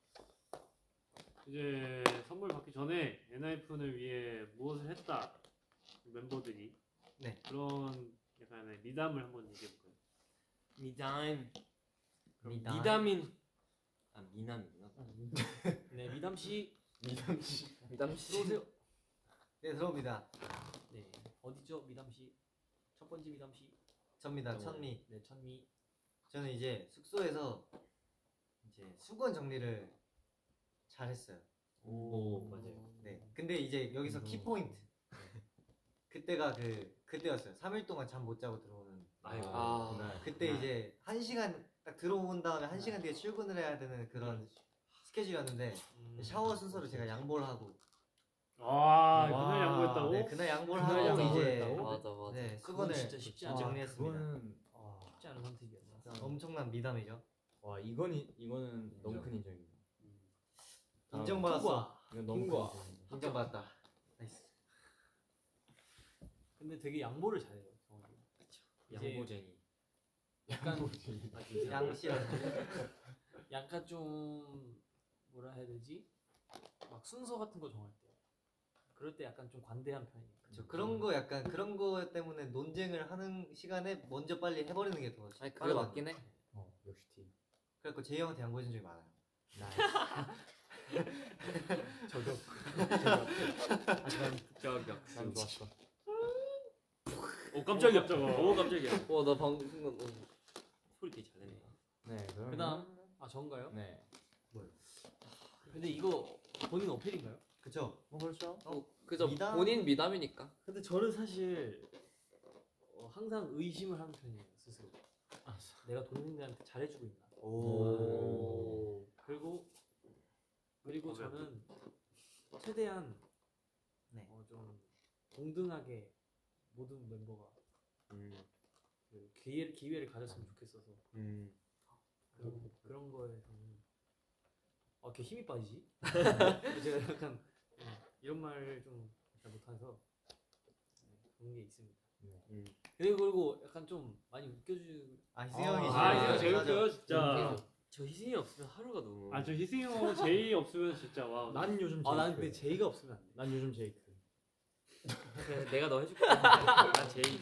이제 선물 받기 전에 엔하이픈을 위해 무엇을 했다 멤버들이 네. 그런 약간의 미담을 한번 얘기해볼까요? 미담. 미담. 미담인. 아 미남이구나. 네 미담 씨 미담 씨. 들어오세요. 네, 들어옵니다. 네 어디죠 미담 씨? 첫 번째 미담 씨. 접니다. 천미. 네 천미. 저는 이제 숙소에서 이제 수건 정리를 잘 했어요. 오 맞아요. 네. 근데 이제 여기서 키포인트. 그때가 그때였어요. 3일 동안 잠 못 자고 들어오는. 아. 그때 이제 1시간 딱 들어온 다음에 1시간 뒤에 출근을 해야 되는 그런 스케줄이었는데 샤워 순서를 제가 양보를 하고. 그날 양보했다고? 네, 그날 양보를 그날 하고 양보를 이제 했다고? 맞아. 네, 그건 수건을 진짜 쉽지 않죠. 정리했습니다. 그거는 쉽지 않은 선택이었나. 엄청난 미담이죠. 와 이거는 너무 큰 인정입니다. 인정받았어. 이건 너무 큰 통과. 인정입니다. 인정받았다. 나이스. 근데 되게 양보를 잘해요. 정원이. 이제 양보쟁이. 약간 양씨랑 약간 좀 뭐라 해야 되지? 막 순서 같은 거 정할 때 그럴 때 약간 좀 관대한 편이에요. 그런 거 약간 그런 거 때문에 논쟁을 하는 시간에 먼저 빨리 해버리는 게 더. 아니 그게 맞긴 해. 역시 팀. 그래갖고 제이 형한테 양보해준 적이 많아요. 저격. 난 좋았어. 오 깜짝이야. 오 깜짝이야. 나 방금 순간 소리 되게 잘 내네. 네 그다음 전가요? 네. 근데 이거 본인 어필인가요? 그쵸? 뭐 그렇죠. 그죠. 미담? 본인 미담이니까. 근데 저는 사실 항상 의심을 하는 편이에요 스스로. 내가 동생들한테 잘해주고 있나. 그리고 저는 최대한 네. 좀 동등하게 모든 멤버가 그 기회를 가졌으면 좋겠어서 그런 거에서는 이렇게 힘이 빠지지? 제가 약간 이런 말을 좀 잘 못해서 그런 게 있습니다. 그리고 약간 좀 많이 웃겨주. 희승이 형이 이거 제일 맞아. 웃겨요 진짜. 저 희승이 없으면 하루가 너무. 저 희승이 형 제이 없으면 진짜 와. 난 요즘 제이크. 난 근데 제이가 없으면 안 돼. 난 요즘 제이크. 그래, 내가 너 해줄게. 난 제이.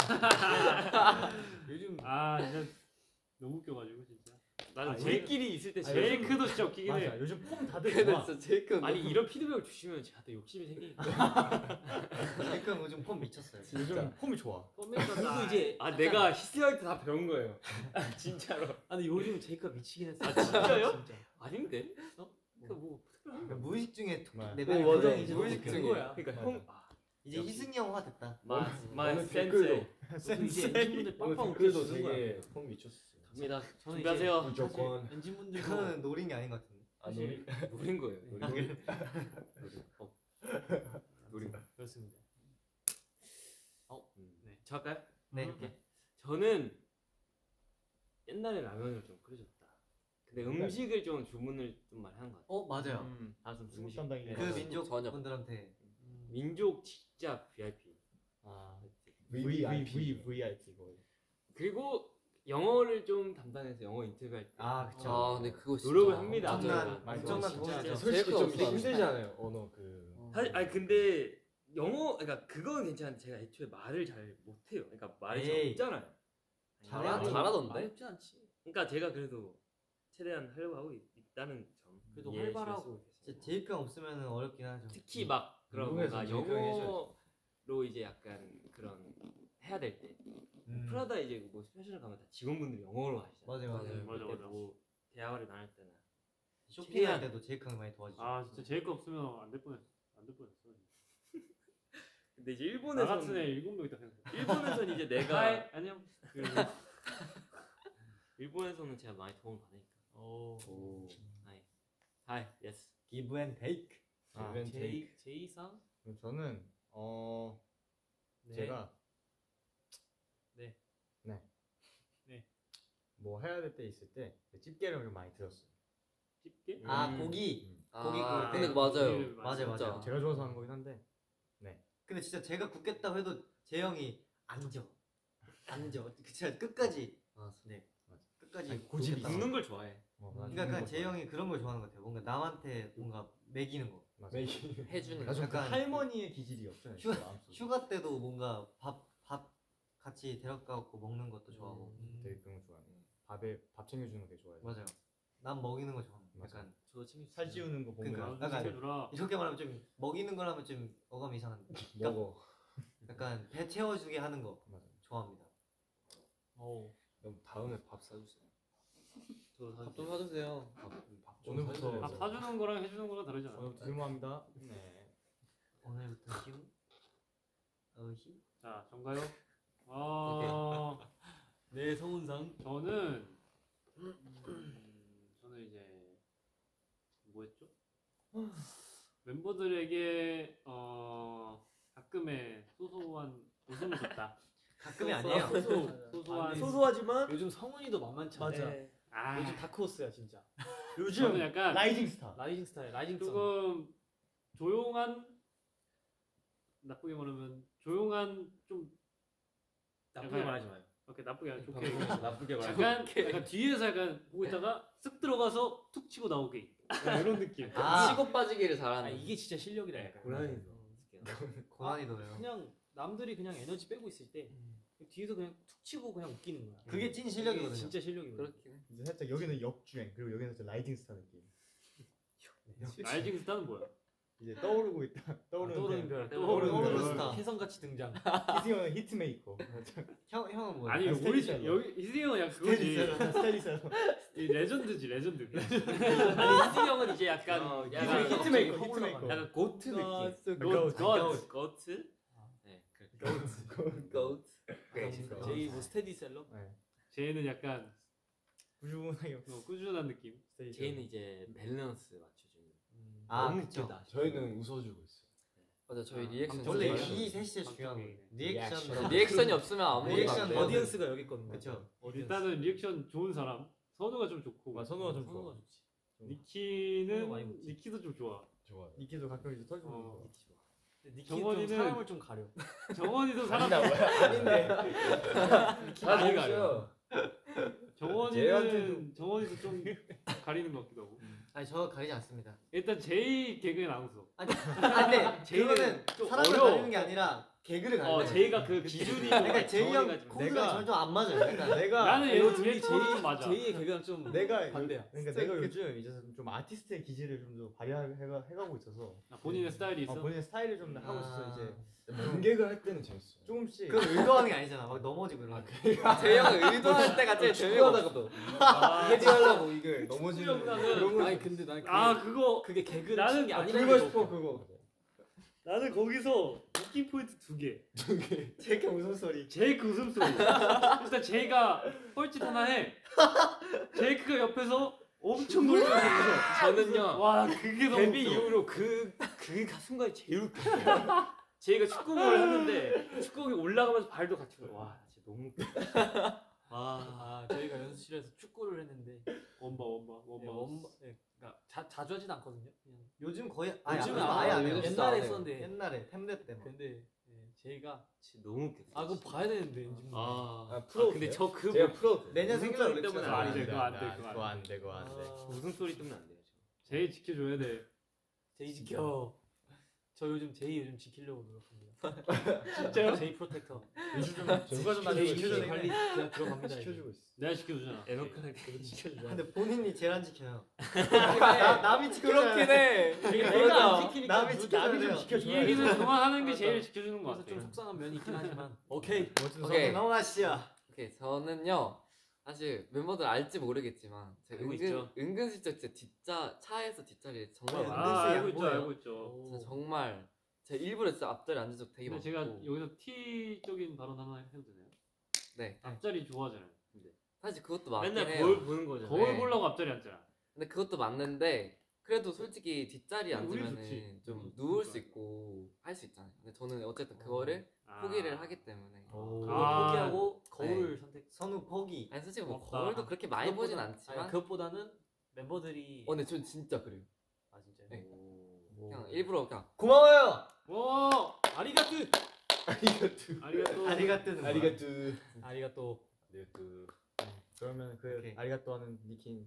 요즘 진짜 너무 웃겨가지고 진짜. 나는 제이끼리 있을 때 제이크도 진짜 웃기긴 해. 맞아. 요즘 폼 다들 좋아. 진짜 제이크. 아니 이런 피드백을 주시면 제가 또 욕심이 생기니까. 제이크 형 요즘 폼 미쳤어요. 요즘 폼이 좋아. 그리고 이제 내가 희승이한테 다 배운 거예요. 진짜로. 근데 요즘 제이크가 미치긴 했어. 진짜요? 진짜. 아닌데? 그러니까 무의식 중에 네, 레벨이 맞아. 그런 이제 무의식 된 중에. 거야. 그러니까 형. 이제 희승이 형화 됐다. 마이 센세. 그리고 이제 엔진분들 빵빵 댓글도 웃겨주는 거야. 되게 폼 미쳤어. 갑니다. 저는 준비하세요. 무조건. 엔진분들도 이거는 노린 게 아닌 것 같은데. 사실 노린 거예요. 노린 거. 그렇습니다. 네. 저 할까요? 네. 저는 옛날에 라면을 좀 끓여줬다. 근데 음식을 좀 주문을 좀 많이 한 것 같아요. 맞아요. 좀 음식. 담당이. 그 민족 분들한테 민족 진짜 VIP. VIP 거의. 그리고 영어를 좀 담당해서 영어 인터뷰 할 때. 그쵸. 근데 그거 진짜 노력을 합니다. 엄청난 진짜. 도움이죠. 솔직히 제이크 좀 없으면 힘들잖아요. 언어 사실 근데 영어 그러니까 그건 괜찮은데 제가 애초에 말을 잘 못해요. 그러니까 말이 잘 에이. 없잖아요. 잘하던데? 어렵지 않지. 그러니까 제가 그래도 최대한 하려고 하고 있다는 점. 그래도 이해해 활발하고 주셨으면 진짜 제이크 형 없으면 어렵긴 하죠. 특히 막 그런 미국에서 뭔가 제이크 형이 영어로 이제 약간 그런 해야 될 때 프라다 이제 뭐 패션을 가면 다 직원분들이 영어로 하시잖아요. 맞아요. 맞아, 그때 맞아. 뭐 대화를 나눌 때나 쇼핑할 때도 제이크 형이 많이 도와주죠. 진짜 제이크 없으면 안 될 뻔했어. 근데 이제 나 일본에서 같은 애 7명 있다 생각해. 일본에서는 이제 하이 내가 안녕. 일본에서는 제가 많이 도움을 받으니까. 오. 하이 예스. Give and take. 제이상 저는 네. 제가 네. 뭐 해야 될 때 있을 때 집게를 좀 많이 들었어요. 집게? 고기. 아, 고기 구울 때. 근데 맞아요. 맞아요. 진짜. 제가 좋아서 하는 거긴 한데. 근데 진짜 제가 굽겠다고 해도 재영이 앉아. 진짜 끝까지. 네. 끝까지 아니, 고집이 굽겠다고. 굽는 걸 좋아해. 그러니까 그냥 재영이 그런 걸 좋아하는 것 같아요. 뭔가 남한테 뭔가 먹이는 거. 해주는 나좀 약간 할머니의 기질이 없잖아요. 휴가- 진짜 마음속에. 휴가 때도 뭔가 밥 같이 데려가고 먹는 것도 좋아하고. 되게 그런 거 좋아해요. 밥 챙겨주는 거 되게 좋아해요. 맞아요. 난 먹이는 거 좋아합니다. 맞아. 약간 저 친구 살 찌우는 거 보면 그러니까. 아, 시켜주라. 이렇게 말하면 좀 먹이는 거라면 좀 어감이 이상한데. 먹어. 약간 배 채워주게 하는 거 맞아. 좋아합니다. 그럼 다음에 밥 사주세요. 밥 좀 사주세요. 밥좀 오늘부터 밥 사주는 거랑 해주는 거랑 다르잖아. 오늘부터 질문합니다. 네. 오늘부터 휴. 어히. 자, 전가요? 네 성운상 저는 이제 뭐였죠? 멤버들에게 가끔의 소소한 웃음을 줬다. 가끔이 아니에요. 소소한 소소하지만 요즘 성훈이도 만만치 않아. 아, 요즘 다크호스야 진짜. 저는 약간 라이징 스타. 라이징 스타일, 라이징 선. 조금 조용한 나쁘게 말하면 조용한 좀 나쁘게 약간- 말하지 마요. 이렇게 나쁘게 아니라 좋게 나쁘게 말해. 약간 뒤에서 약간 보고 있다가 쓱 들어가서 툭 치고 나오기 이런 느낌. 치고 빠지기를 잘하는. 이게 진짜 실력이라니까. 고난이도예요. 그냥 남들이 그냥 에너지 빼고 있을 때 뒤에서 그냥 툭 치고 그냥 웃기는 거야. 그게 찐 실력이거든요. 그게 진짜 실력이거든. 그렇긴 해. 이제 살짝 여기는 역주행 그리고 여기는 살짝 라이징 스타 느낌. 라이징 스타는 뭐야? 이제 떠오르고 있다. 떠오르는 별. 떠오르는 스타. 혜성같이 등장. 희승형은 히트메이커. 형은 뭐야? 아니 우리 여기 희승이 형은 약간 그거지. 스타일리스트. 이 레전드지 레전드. 아니 희승이 형은 이제 약간 약간 히트메이커. 히트메이커. 약간 고트 느낌. 고트. 네, 고트. 제이 뭐 스테디셀러? 제이는 약간 꾸준하게 꾸준한 느낌. 제이는 이제 밸런스 맞춰주는. 아 그쵸. 저희는 웃어주고 있어요. 맞아 저희 리액션 원래 진짜 이 셋이 제일 중요한 거예요. 리액션. 리액션이 없으면 아무것도 리액션 안 돼요. 어디언스가 여기 있거든요. 그쵸. 일단은 리액션 좋은 사람. 선우가 좀 좋고. 선우가 좀 좋아. 선우가 좋지. 니키는 많이 먹지. 니키도 좀 좋아. 좋아요. 니키도 가끔 이제 터지고. 어. 니키는 사람을 좀 가려. 정원이도 사람 아닌데. 다 재밌어요. 정원이도 좀 가리는 것 같기도 하고. 아니 저 가리지 않습니다. 일단 제이 개그는 안 웃어. 근데 그거는 좀 사람을 어려워. 가리는 게 아니라 개그를 가리는 거예요. 제이가 그 기준이 그러니까 제이 형 정원이가 좀- 코드가 저랑 좀 안 맞아요. 그러니까 내가 나는 얘 둘이 좀 맞아. 제이의 개그랑 좀 내가 반대야. 그러니까 내가 요즘 이제 좀 아티스트의 기질을 좀 더 발휘해가고 있어서 본인의 스타일이 있어. 본인의 스타일을 좀 하고 있어서 이제 문객을 할 때는 재밌어요. 조금씩 그건 의도하는 게 아니잖아. 막 넘어지고 이런 거. 제이 형은 의도할 때가 제일 재미가 없어. 이게 하려고 이걸 넘어지는 그런 거. 아니 근데 난 그거 그게 개그를 나는 치는 게 아니라는 불고 게 싶어 웃겨. 그거. 나는 거기서 웃긴 포인트 2개. 제이크 웃음소리. 제이크 웃음소리. 일단 제이가 뻘짓 하나 해. 제이크가 옆에서 엄청 놀면서 저는요. 와 그게 너무 데뷔 웃겨. 이후로 그 순간이 제일 웃겼어요. 제이가 축구공을 했는데 축구공이 올라가면서 발도 같이 와 진짜 너무 웃겨. 저희가 연습실에서 축구를 했는데 원바. 네, 그러니까 자주 하진 않거든요. 그냥 요즘 거의 요즘은 아예 안 해요. 요즘 진짜 옛날에 안 해요. 했었는데 옛날에 템대 때만. 근데 제이가 진짜 너무 웃겼어. 그거 봐야 되는데 요즘. 근데 저 그 제가 풀어. 내년 생일날 웃음소리 때문에 안 돼, 그거 그거 안 돼. 그거 안 돼. 웃음소리 때문에 안 돼요. 제이 지켜줘야 돼. 제이 지켜. 저 제이 지키려고 노력합니다. 진짜요? 제이 프로텍터. 누가 좀 제이 지켜줘야 관리 제가 들어갑니다. 시켜주고 있어. 내가 지켜주잖아. 에너크는 그거 지켜줘. 근데 본인이 제일 안 지켜요. 나 남이 지켜줘야 그렇긴 해. 내가 안 지키니까 남이 지켜줘야 좀 돼요. 이 지켜줘야 얘기는 그만하는 게 제일 지켜주는 거 그래서 좀 같아. 속상한 면이 있긴 하지만 오케이. 오케이. 넘어가 씨야. 오케이 저는요 사실 멤버들 알지 모르겠지만 제가 알고 있죠. 은근슬쩍 진짜 차에서 뒷자리에 정말 알고 있죠, 양보해요. 알고 있죠. 진짜 정말 제가 일부러 진짜 앞자리 앉은 적 되게 근데 많고 제가 여기서 T적인 발언 하나 해도 되나요? 네 앞자리 좋아하잖아요. 사실 그것도 맞긴 맨날 해요. 거울 보는 거잖아. 거울 네. 보려고 앞자리 앉잖아. 근데 그것도 맞는데 그래도 솔직히 뒷자리에 우리 앉으면은 좋지. 좀 누울 수 있고 할 수 있잖아요. 근데 저는 어쨌든 그거를 포기를 하기 때문에 포기하고 거울을 선택. 선우 포기. 아니 솔직히 뭐 없다. 거울도 그렇게 많이 보진 않지만 그것보다는 멤버들이 근데 전 진짜 그래요. 아 진짜. 네. 그냥 일부러 그냥 고마워요. 오 아리가뚜. 아리가또. 아리가뜨는 아리가뚜. 아리가또. 아리가뚜. 그러면 그 오케이. 아리가또 하는 니키는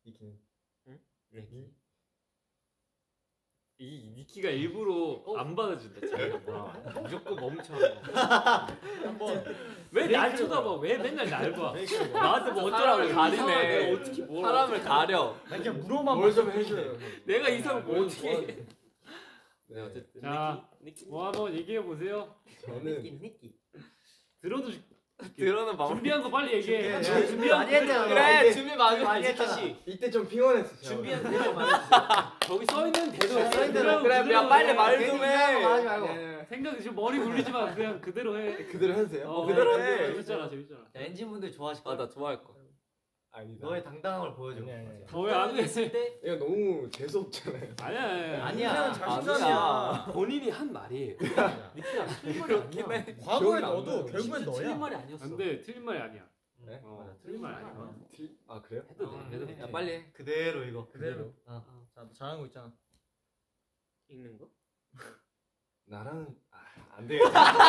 이 니키가 일부러 안 받아준다. 자기가 무조건 멈춰. 왜 날 쳐다봐? 왜 맨날 날 봐? 나한테 뭐 어쩌라고 사람을 가리네. 내가 어떻게 뭘 사람을 가려. 나 그냥 물어만 뭘 좀 해줘요. 내가 이상을 뭐 어떻게 해? 네 어쨌든 자, 니키 뭐 한번 얘기해 보세요. 저는 니끼. 들어도 들어는 마무리. 준비한 거 빨리 얘기해. 준비 많이 했잖아. 그래 준비 많이 했잖아. 이때 좀 피곤했어. 제가. 준비한 대로 말해주세요. 저기 써 있는 대로 써 있는 대로. 그래 야 빨리 말 괜히 좀 이상한 거 해. 하지 말고. 생각 지금 머리 굴리지 마. 그냥 그대로 해. 그대로 해도 돼요? 그대로 해. 재밌잖아, 재밌잖아. 엔진분들 좋아하실 거야. 아나 좋아할 거. 아니다. 너의 당당함을 보여줘. 아니야. 왜안 해? 했을 때 이거 너무 재수 없잖아요. 아니야. 아니야. 자신감이야. 본인이 한 말이에요. 니키가 틀린 말이 아니야. 과거에 기억이 안 너도 나요. 결국엔 진짜 틀린 너야. 말이 아니었어. 근데 틀린 말이 아니야. 네? 틀린 말 아니야. 아 그래요? 해도 돼. 해도 돼. 야 빨리 해. 그대로 이거. 그대로. 어. 자, 너 잘하는 거 있잖아. 읽는 거? 나랑 안 되겠다.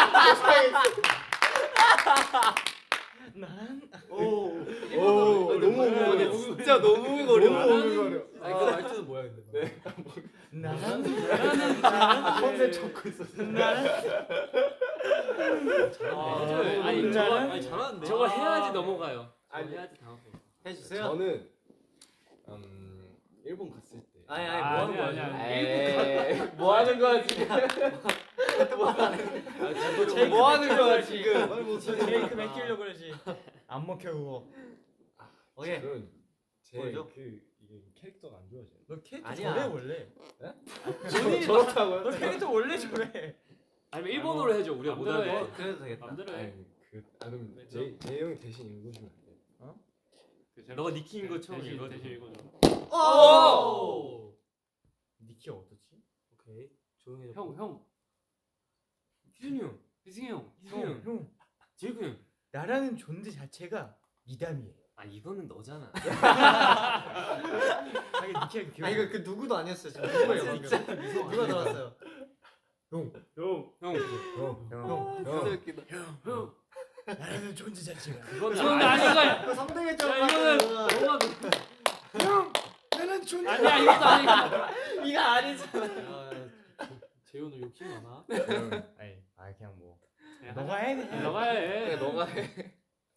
오. 너무 오글거려. 진짜 너무 너무 오글거려. 오글거려. 아 이거 말투는 뭐야 근데? 나는 컨셉 잡고 있었어. 아니 아니 잘하는데. 저거 해야지 넘어가요. 아니. 저거 해야지 다음. 해주세요. 저는 일본 갔을 때 아니 뭐 하는 거야? 뭐 하는 거야 지금? 뭐 하는 거야 지금? 제이크 맡기려고 그러지. 안 먹혀 그거. 오케이. 제그 이게 캐릭터가 안 좋아져요. 너 캐릭터 아니야. 저래 원래. 저렇다고요? 너 캐릭터 원래 저래. 아니면 일본어로 해줘. 우리가 못 맘대로 해. 알아듣어. 그래도 되겠다. 맘대로 해. 아니 그럼 제 형이 대신 읽어주면 안 돼? 너가 니키인 거 처음 읽어. 대신 읽어줘. 오! 니키 어떻지? 오케이. 조용히 해. 형. 희준이 형, 희승이 형. 형. 제이크 형. 나라는 존재 자체가 미담이에요. 아 이거는 너잖아. 아니 니키가 귀여워. 아 이거 그 누구도 아니었어요. 지금 누구예요? 방금? 누가 들었어요? 형. 형. 나라는 존재 자체가. 그건 아니야. 그 성대결절. 야, 이거는 너무 형. 나는 존재. 아니야. 이것도 아니야. 이거 아니잖아. 재훈은 욕심 많아. 아니 그냥 뭐. 너가 해. 너가 해. 그래 너가 해.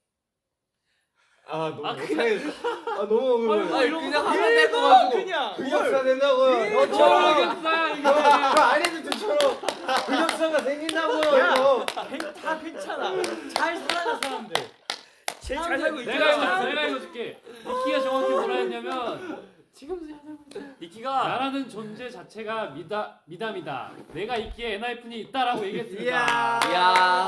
아 너무 못하겠어. 아 너무 아니 그냥 하면 될 거 가지고. 그냥. 흑역사 된다고요. 너처럼 이거. 안 해도 저처럼 흑역사가 생긴다고요. 이거. 다 괜찮아. 잘 살아가 사람들. 제일 잘 살고 있잖아. 내가 읽어줄게. 니키가 정확히 뭐라 했냐면 니키가 나라는 존재 자체가 미담이다. 내가 있기에 엔하이픈이 있다라고 얘기했습니다. 이야.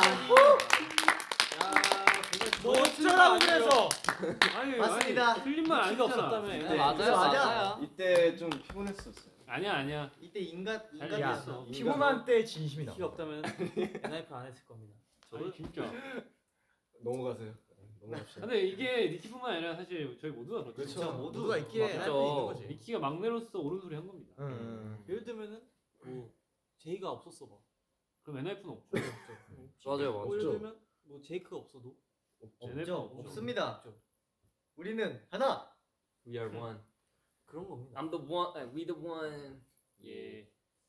너 어쩌라고 그래서. 아니, 맞습니다. 아니, 틀린 말 아니잖아. 없었다며. 네, 맞아요. 맞아. 이때 좀 피곤했었어요. 아니야. 이때 야, 인간이었어. 피곤한 때 진심이 나와. 키 없다면 엔하이픈 안 했을 겁니다. 아니 진짜. 넘어가세요. 넘어갑시다. 근데 이게 니키뿐만 아니라 사실 저희 모두가 그렇죠. 진짜 모두가 누가 있기에 맞죠. 엔하이픈이 있는 거지. 니키가 막내로서 옳은 소리 한 겁니다. 예를 들면은 뭐 제이가 없었어 봐. 그럼 엔하이픈은 없죠. 맞아요 뭐 맞죠. 예를 들면 뭐 제이크가 없어도 엔하이픈은 없죠. 없습니다. 없죠. 우리는 하나. We are one. 그런 겁니다. I'm the one. We the one. 예.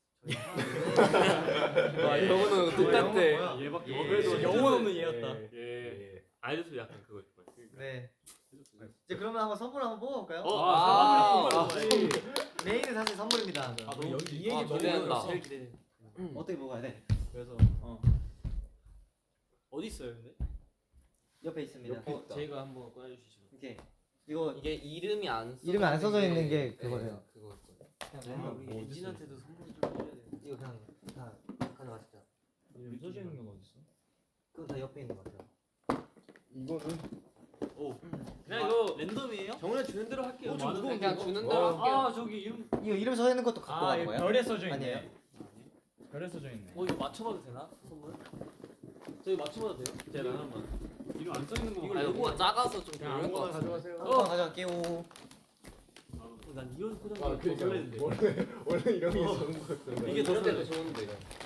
와 이거는 똑같아. 얘밖에 어, 그래도 영혼 없는 얘였다. 예. 아이들도 약간 그거 좋아해. 네. 이제 그러면 한번 선물 한번 뽑아볼까요? 선물. 메인은 사실 선물입니다. 여기 이 얘기 아, 기대된다. 제일 기대. 어떻게 먹어야 돼? 그래서 어디 있어요, 근데? 옆에 있습니다. 제이가 한번 꺼내주시죠. 이렇게 이거 이게 이름이 안 이름이 안 써져 있는 게 그거예요. 네, 그거. 그냥 우리 엔진한테도 선물 좀 해야 돼. 이거 그냥 다 가져가시죠. 이름 써져 있는 건 어디 있어? 그거 다 옆에 있는 것 같아요. 이거는 그냥 이거 랜덤이에요? 정훈이 주는 대로 할게요. 그냥 주는 대로 할게요. 아 저기 이름. 이거 이름 써져 있는 것도 갖고 간 거예요? 별에 써져 있네. 아니에요. 별에 써져 있네. 이거 맞춰봐도 되나? 선물? 저희 맞춰봐도 돼요? 제가 하나만. 이름 안 써 있는 거. 아 이거 작아서 좀 그냥 별로일 것 아무거나 같아. 가져가세요. 한번 가져갈게요. 난 이런 포장 아 더 설레는데. 원래 이런 게 있었는 것 같은데. 이게 더 이럴 때도 설레. 좋은데.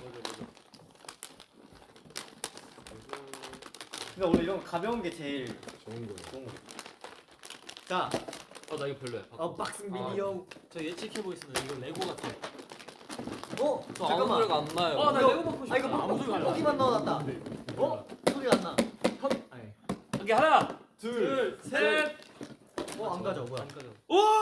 그러니까 원래 이런 거 가벼운 게 제일 좋은 거예요. 좋은 거. 자, 나 이거 별로야. 언박싱 비디오. 저 예측해보겠습니다. 이거 레고 같아. 저 아무 소리가 안 나요. 나 레고 먹고 싶어. 아 이거 아무 소리가 안 나. 뽀기만 넣어놨다. 소리가 안 나. 여기 하나, 둘, 셋. 안 가져 뭐야? 안 가져.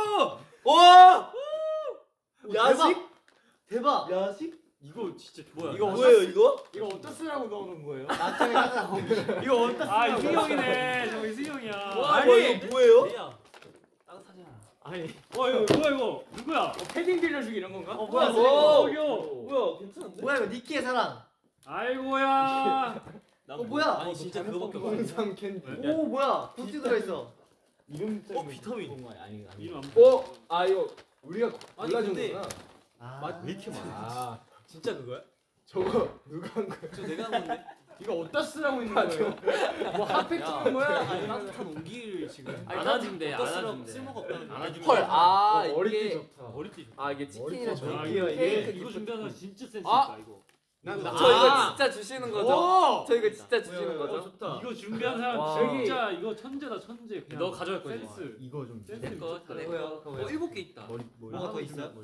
야식? 대박. 야식? 이거 진짜 뭐야? 이거 뭐예요 이거? 이거 어디다 쓰라고 넣어놓은 거예요? 나중에 하나 나오기. 이거 어디다 아 쓰라고? 이승이 형이네. 저거 이승이 형이야. 아니, 이거 뭐예요? 야 따뜻하잖아. 아니, 이거 뭐야 이거? 누구야? 패딩 빌려주기 이런 건가? 뭐야? 뭐야? 괜찮은데? 뭐야 이거 니키의 사랑. 아이고야. 뭐야? 아니 진짜 그거밖에 없어. 홍삼 캔디. 오 뭐야? 굿즈 들어있어. 이름 때문에 비타민. 아니 이름 안 아 이거 우리가 아니, 골라준 근데- 거구나. 왜 이렇게 아 진짜 그거야? 저거 누가 한 거야? 저 내가 한 건데. 이거 어디다 쓰라고 있는 거예요? 뭐 핫팩 찍는 거야? 아니 따뜻한 온기를 지금. 안아준대, 어디다 쓰라고 안아준대. 쓸모가 없다는 거. 안아주면 헐, 아 머리띠 이게 좋다. 머리띠. 아 이게 치킨이랑 머리띠 저 이거 이거 준비하는 거 진짜 센스 아! 있다 이거. 저 이거 진짜 주시는 거죠? 저 이거 진짜 주시는 거죠? 좋다. 이거 준비한 사람 와. 진짜 이거 천재다 천재. 그냥 너 가져갈 거지? 센스. 이거 좀. 센스 내거 미쳤다. 내 뭐야? 거. 7개 있다. 뭐가 더 있어요?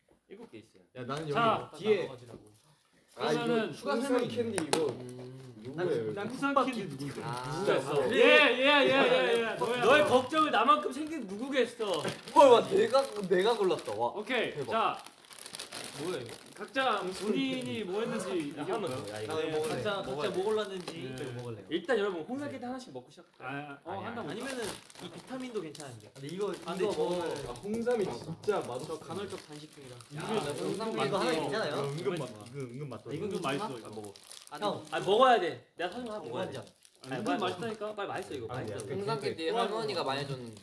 7개 있어요. 야 나는 여기 자, 뒤에 나눠가지라고. 아 이거 그러면은 추가 설명 캔디 이거 음. 이거 누구예요? 난 부산키드 누구지? 누구였어? 얘 너의 걱정을 나만큼 생긴 누구겠어? 헐, 내가 골랐다. 와. 오케이. 대박. 자, 뭐야 이거? 각자 본인이 뭐 했는지 한번 얘기해볼까요? 더. 야 나 이거. 이거 먹을래. 각자 뭐 골랐는지 네. 먹을래요. 일단 여러분 홍삼게장 하나씩 먹고 시작할까요? 한다고. 아니면은 이 비타민도 괜찮은데. 근데 이거 근데 이거 이거 먹으면 홍삼이 진짜 맛없어. 저 간헐적 단식 중이라. 이거 하나 괜찮아요? 은근 맛. 이건 좀 맛있어. 아, 이거. 형 아 먹어야 돼. 내가 사준 거 하나 먹어야 돼. 먹어야죠. 은근 맛있다니까. 빨리 맛있어 이거. 아니야. 맛있어. 홍삼깨띠 할머니가 많이 해줬는데.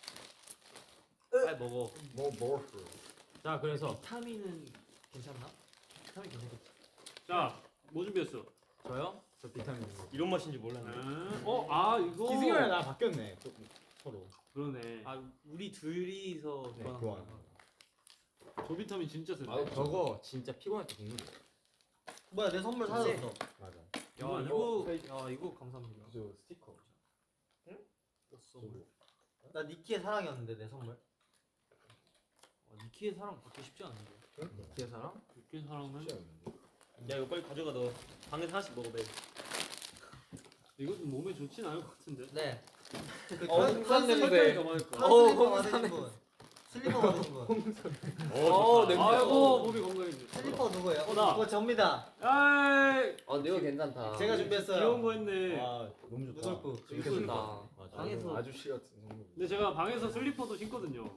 빨리 먹어. 뭐 먹었어. 자 그래서 비타민은 괜찮나? 비타민 괜찮겠지. 자, 뭐 준비했어? 저요? 저 비타민. 이런 맛인 줄 몰랐네. 이거. 기승이랑 나 바뀌었네. 서로. 그러네. 아 우리 둘이서 네, 좋아하는 좋아하는 거구나. 저 비타민 진짜 센데. 아, 저거 진짜 피곤할 때 먹는 거. 뭐야 내 선물 사줬어. 맞아. 이거 감사합니다. 저 스티커. 나 니키의 사랑이었는데 내 선물. 니키의 사랑 받기 쉽지 않은데. 기의 사랑? 이렇게 사랑은 야 이거 빨리 가져가 너. 방에서 하나씩 먹어 매일. 이거 좀 몸에 좋진 않을 것 같은데. 네. 홍삼 냄새. 슬리퍼 받으신 분. 슬리퍼 받으신 분. 냄새. 아이고 몸이 건강해져. 슬리퍼 누구예요? 나. 이거 접니다. 아이 이거 괜찮다. 제가 준비했어요. 귀여운 거 했네. 아 너무 좋다. 루돌프. 이쁘다. 맞아. 방에서 아저씨 같은 선물. 근데 제가 방에서 슬리퍼도 신거든요.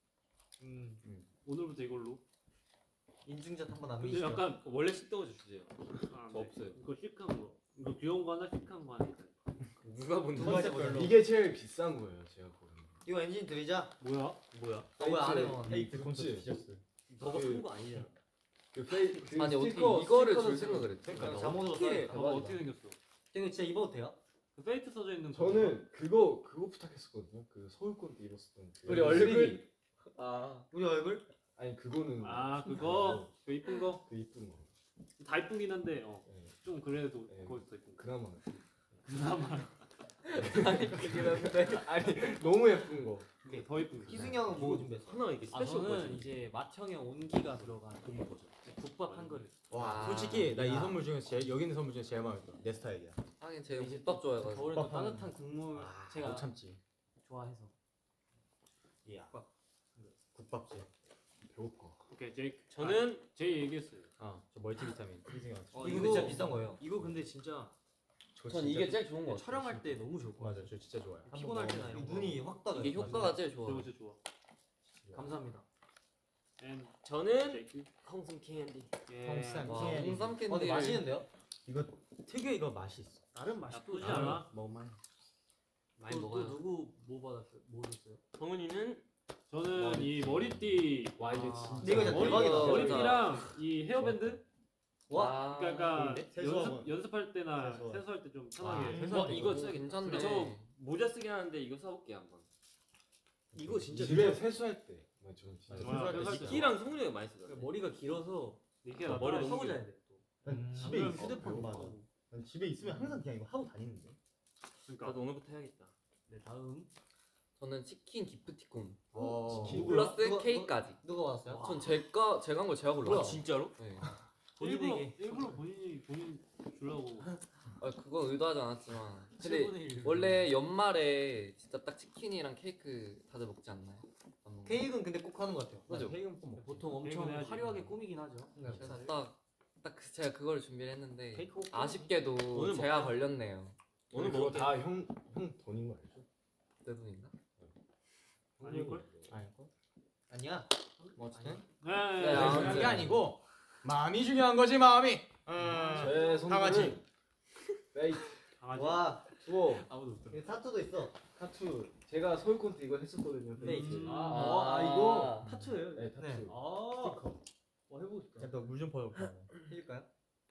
오늘부터 이걸로. 인증샷 한번 근데 남기시죠. 약간 원래 씹던 거 주세요. 저 없어요. 이거 시크한 거. 이거 귀여운 거 하나 시크한 거 하나. 누가 본 두 번째 걸로. 이게 제일 비싼 거예요, 제가 고른 거. 이거 엔진 드리자. 뭐야? 왜 안에 넣어? 페이크 그치? 콘서트 티셔츠. 너가 그- 푼거 아니잖아. 그 아니 어떻게 스티커, 이거를 스티커도 줄 생각을 했지? 그러니까 잠옷으로 어떻게- 써야겠다. 봐봐 어떻게 생겼어? 이거 진짜 입어도 돼요? 그 페이트 써져 있는 거. 저는 그거 부탁했었거든요. 그 서울권 때 입었었던 그 우리 얼굴? 3D. 우리 얼굴? 아니 그거는 그거 그 이쁜 거. 그 이쁜 거. 다 이쁘긴 한데 네. 좀 그래도 네. 거기서 더 이쁜 거. 그나마. 그나마 그긴 한데 아니 너무 예쁜 거. 더 이쁜 거. 희승이 형은 뭐 준비했어? 하나 이렇게 아 스페셜 저는 버전. 이제 맏형의 온기가 들어간 국밥 한 그릇. 와. 솔직히 나 이 선물 중에서 제일 여기 있는 선물 중에 제일 마음에 들어. 내 스타일이야. 하긴 제가 국밥 좋아해가지고. 겨울에도 국밥 하는- 따뜻한 국물 제가 못 참지. 좋아해서. 이야. 국밥집. 배고파. 오케이 제이 저는 제이 얘기했어요. 저 멀티비타민. 희승이 형. 이거 근데 진짜 비싼 거예요. 이거 근데 진짜 전 이게 제일 좋은 거 같아요. 촬영할 때 너무 좋을 것 같아요. 맞아, 저 진짜 좋아요. 피곤할 때나 이런 거. 눈이 확 따져. 이게 효과가 제일 좋아. 저거 진짜 좋아. 감사합니다. 앤 저는 제이크. 홍삼 캔디. 홍삼. 와, 캔디. 홍삼 캔디. 근데 맛있는데요? 이거 특유의 이거 맛이 있어. 나름 맛있고 나쁘지 않아. 먹만. 많이 또 먹어요. 누구 뭐 받았어요? 뭐 줬어요? 정은이는 저는 이 머리띠 와 이게 아. 진짜. 근데 이거 진짜 대박이다. 머리띠랑 이 헤어밴드. 와. 그러니까 세수하고. 연습할 때나 세수하고. 세수할 때 좀 편하게. 세수할 때 이거 이거 진짜 괜찮네. 근데 저 모자 쓰긴 하는데 이거 사볼게요 한번. 이거 진짜 집에 세수할 때. 저는 진짜. 맞아. 세수할 때 세수할 때. 진짜. 니키랑 성훈이가 많이 쓰더라고. 머리가 길어서 이게 머리 머리 너무 하고 길어. 자야 돼. 또. 난 집에 그럼 있어. 휴대폰 맞아. 하고. 난 집에 있으면 항상 그냥 이거 하고 다니는데. 그러니까 나도 오늘부터 해야겠다. 네 다음. 저는 치킨 기프티콘. 치킨. 플러스 누가- 케이크까지. 누가 받았어요? 전 제가 한 걸 제가 골랐어요. 진짜로? 네. 일부러 본인 주려고. 그건 의도하지 않았지만. 근데 7분의 1. 원래 연말에 진짜 딱 치킨이랑 케이크 다들 먹지 않나요? 안 먹나요? 케이크는 근데 꼭 하는 것 같아요. 맞아. 케이크는 꼭 먹. 보통 엄청 케이크는 해야지. 화려하게 꾸미긴 하죠. 그래서 딱 제가 그걸 준비를 했는데 케이크 오픈. 아쉽게도 오늘 제가 먹자. 걸렸네요. 오늘 그거 다형 돈인 거 알죠? 내 돈인가? 아닐걸? 아닐걸? 아니야. 뭐 어쨌든. 네. 아무튼. 게 아니고 마음이 중요한 거지 마음이. 제 선물은 강아지. 페이트. 강아지. 와. 투어 아무도 없더라. 여기 타투도 있어. 타투. 제가 서울권 때 이거 했었거든요. 페이트. 이거 타투예요. 네 타투. 네. 스티커. 해보고 싶다. 잠깐 물좀 퍼볼까? 해줄까요?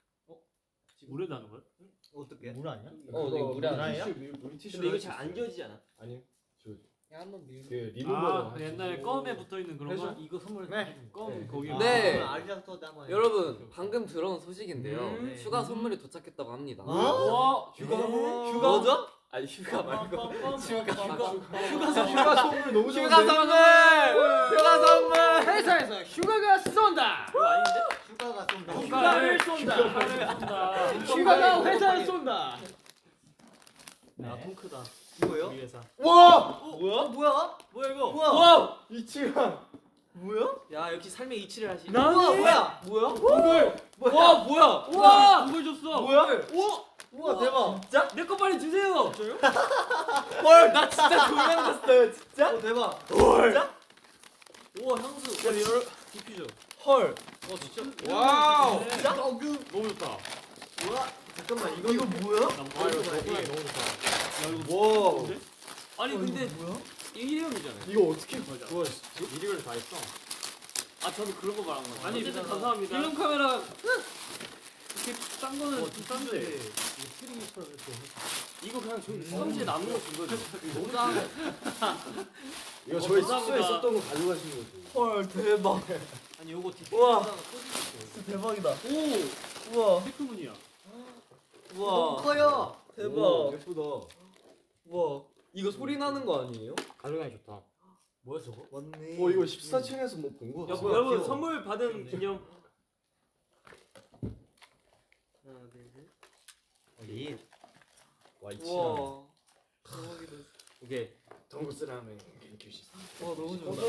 물에다 하는 거야? 어떻게? 물 아니야? 이거 물이 안 나예요? 물티슈. 근데 이거 잘 안 지워지지 않아? 아니요. 한번 밀. 그 리무버. 그 옛날에 껌에 붙어 있는 그런 거. 이거 선물. 네. 껌 네. 거기. 네. 아리랑토도 한번. 여러분 방금 들어온 소식인데요. 네. 휴가 선물이 도착했다고 합니다. 와 휴가 선물? 뭐죠? 아니 휴가 말고 휴가 선물 너무 좋은데. 휴가 선물. 회사에서 휴가가 쏜다. 이거 아닌데? 휴가가 좀 더. 휴가를 쏜다. 휴가를 쏜다. 슈가가 회사를 쏜다. 야 통크다. 이거요? 우리 회사. 와! 뭐야? 뭐야? 뭐야 이거? 우와! 이치랑 뭐야? 야 역시 삶의 이치를 하시. 우와 뭐야? 뭐야? 구글. 뭐야? 와 뭐야? 와! 구글 줬어. 뭐야? 오! 우와 대박. 진짜? 내 거 빨리 주세요. 저요? 헐, 나 진짜 조명됐어요, 진짜? 대박. 우와 향수. 야 여러 디퓨저. 헐. 진짜. 와우! 진짜? 너무 좋다. 뭐야? 잠깐만, 이거 뭐야? 아 이거 너무 좋다. 야 이거 와 좋은데? 아니 근데 뭐야? 일회용이잖아요. 이거 어떻게 맞아. 구하셨지? 미리를 다 했어. 아 저도 그런 거 말한 거예요. 아니 어쨌든 진짜 감사합니다. 필름 카메라 이렇게 싼 거는 좀 싼데. 트리처럼 이렇게. 이거 그냥 저기 수감지에 남는 거 준 거죠. 너무 짠. 이거 저희 감사합니다. 숙소에 썼던 거 가져가신 거죠? 헐, 대박. 아니 요거 우와. 디퓨저에다가 꽂으셨어요. 진짜 대박이다. 오 우와. 테크문이야. 우와. 너무 커요. 오, 예쁘다. 우와. 이거 소리 나는 거 아니에요? 가져가기 좋다. 뭐야 저거? 맞네. 이거 14층에서 뭐 본 거 같아. 여러분 귀여워. 선물 받은 기념. 하나 둘 셋. 이. 와 이치랑. 우와. 대박이다. 오케이. 동그스라면 교시. 와, 너무 좋다.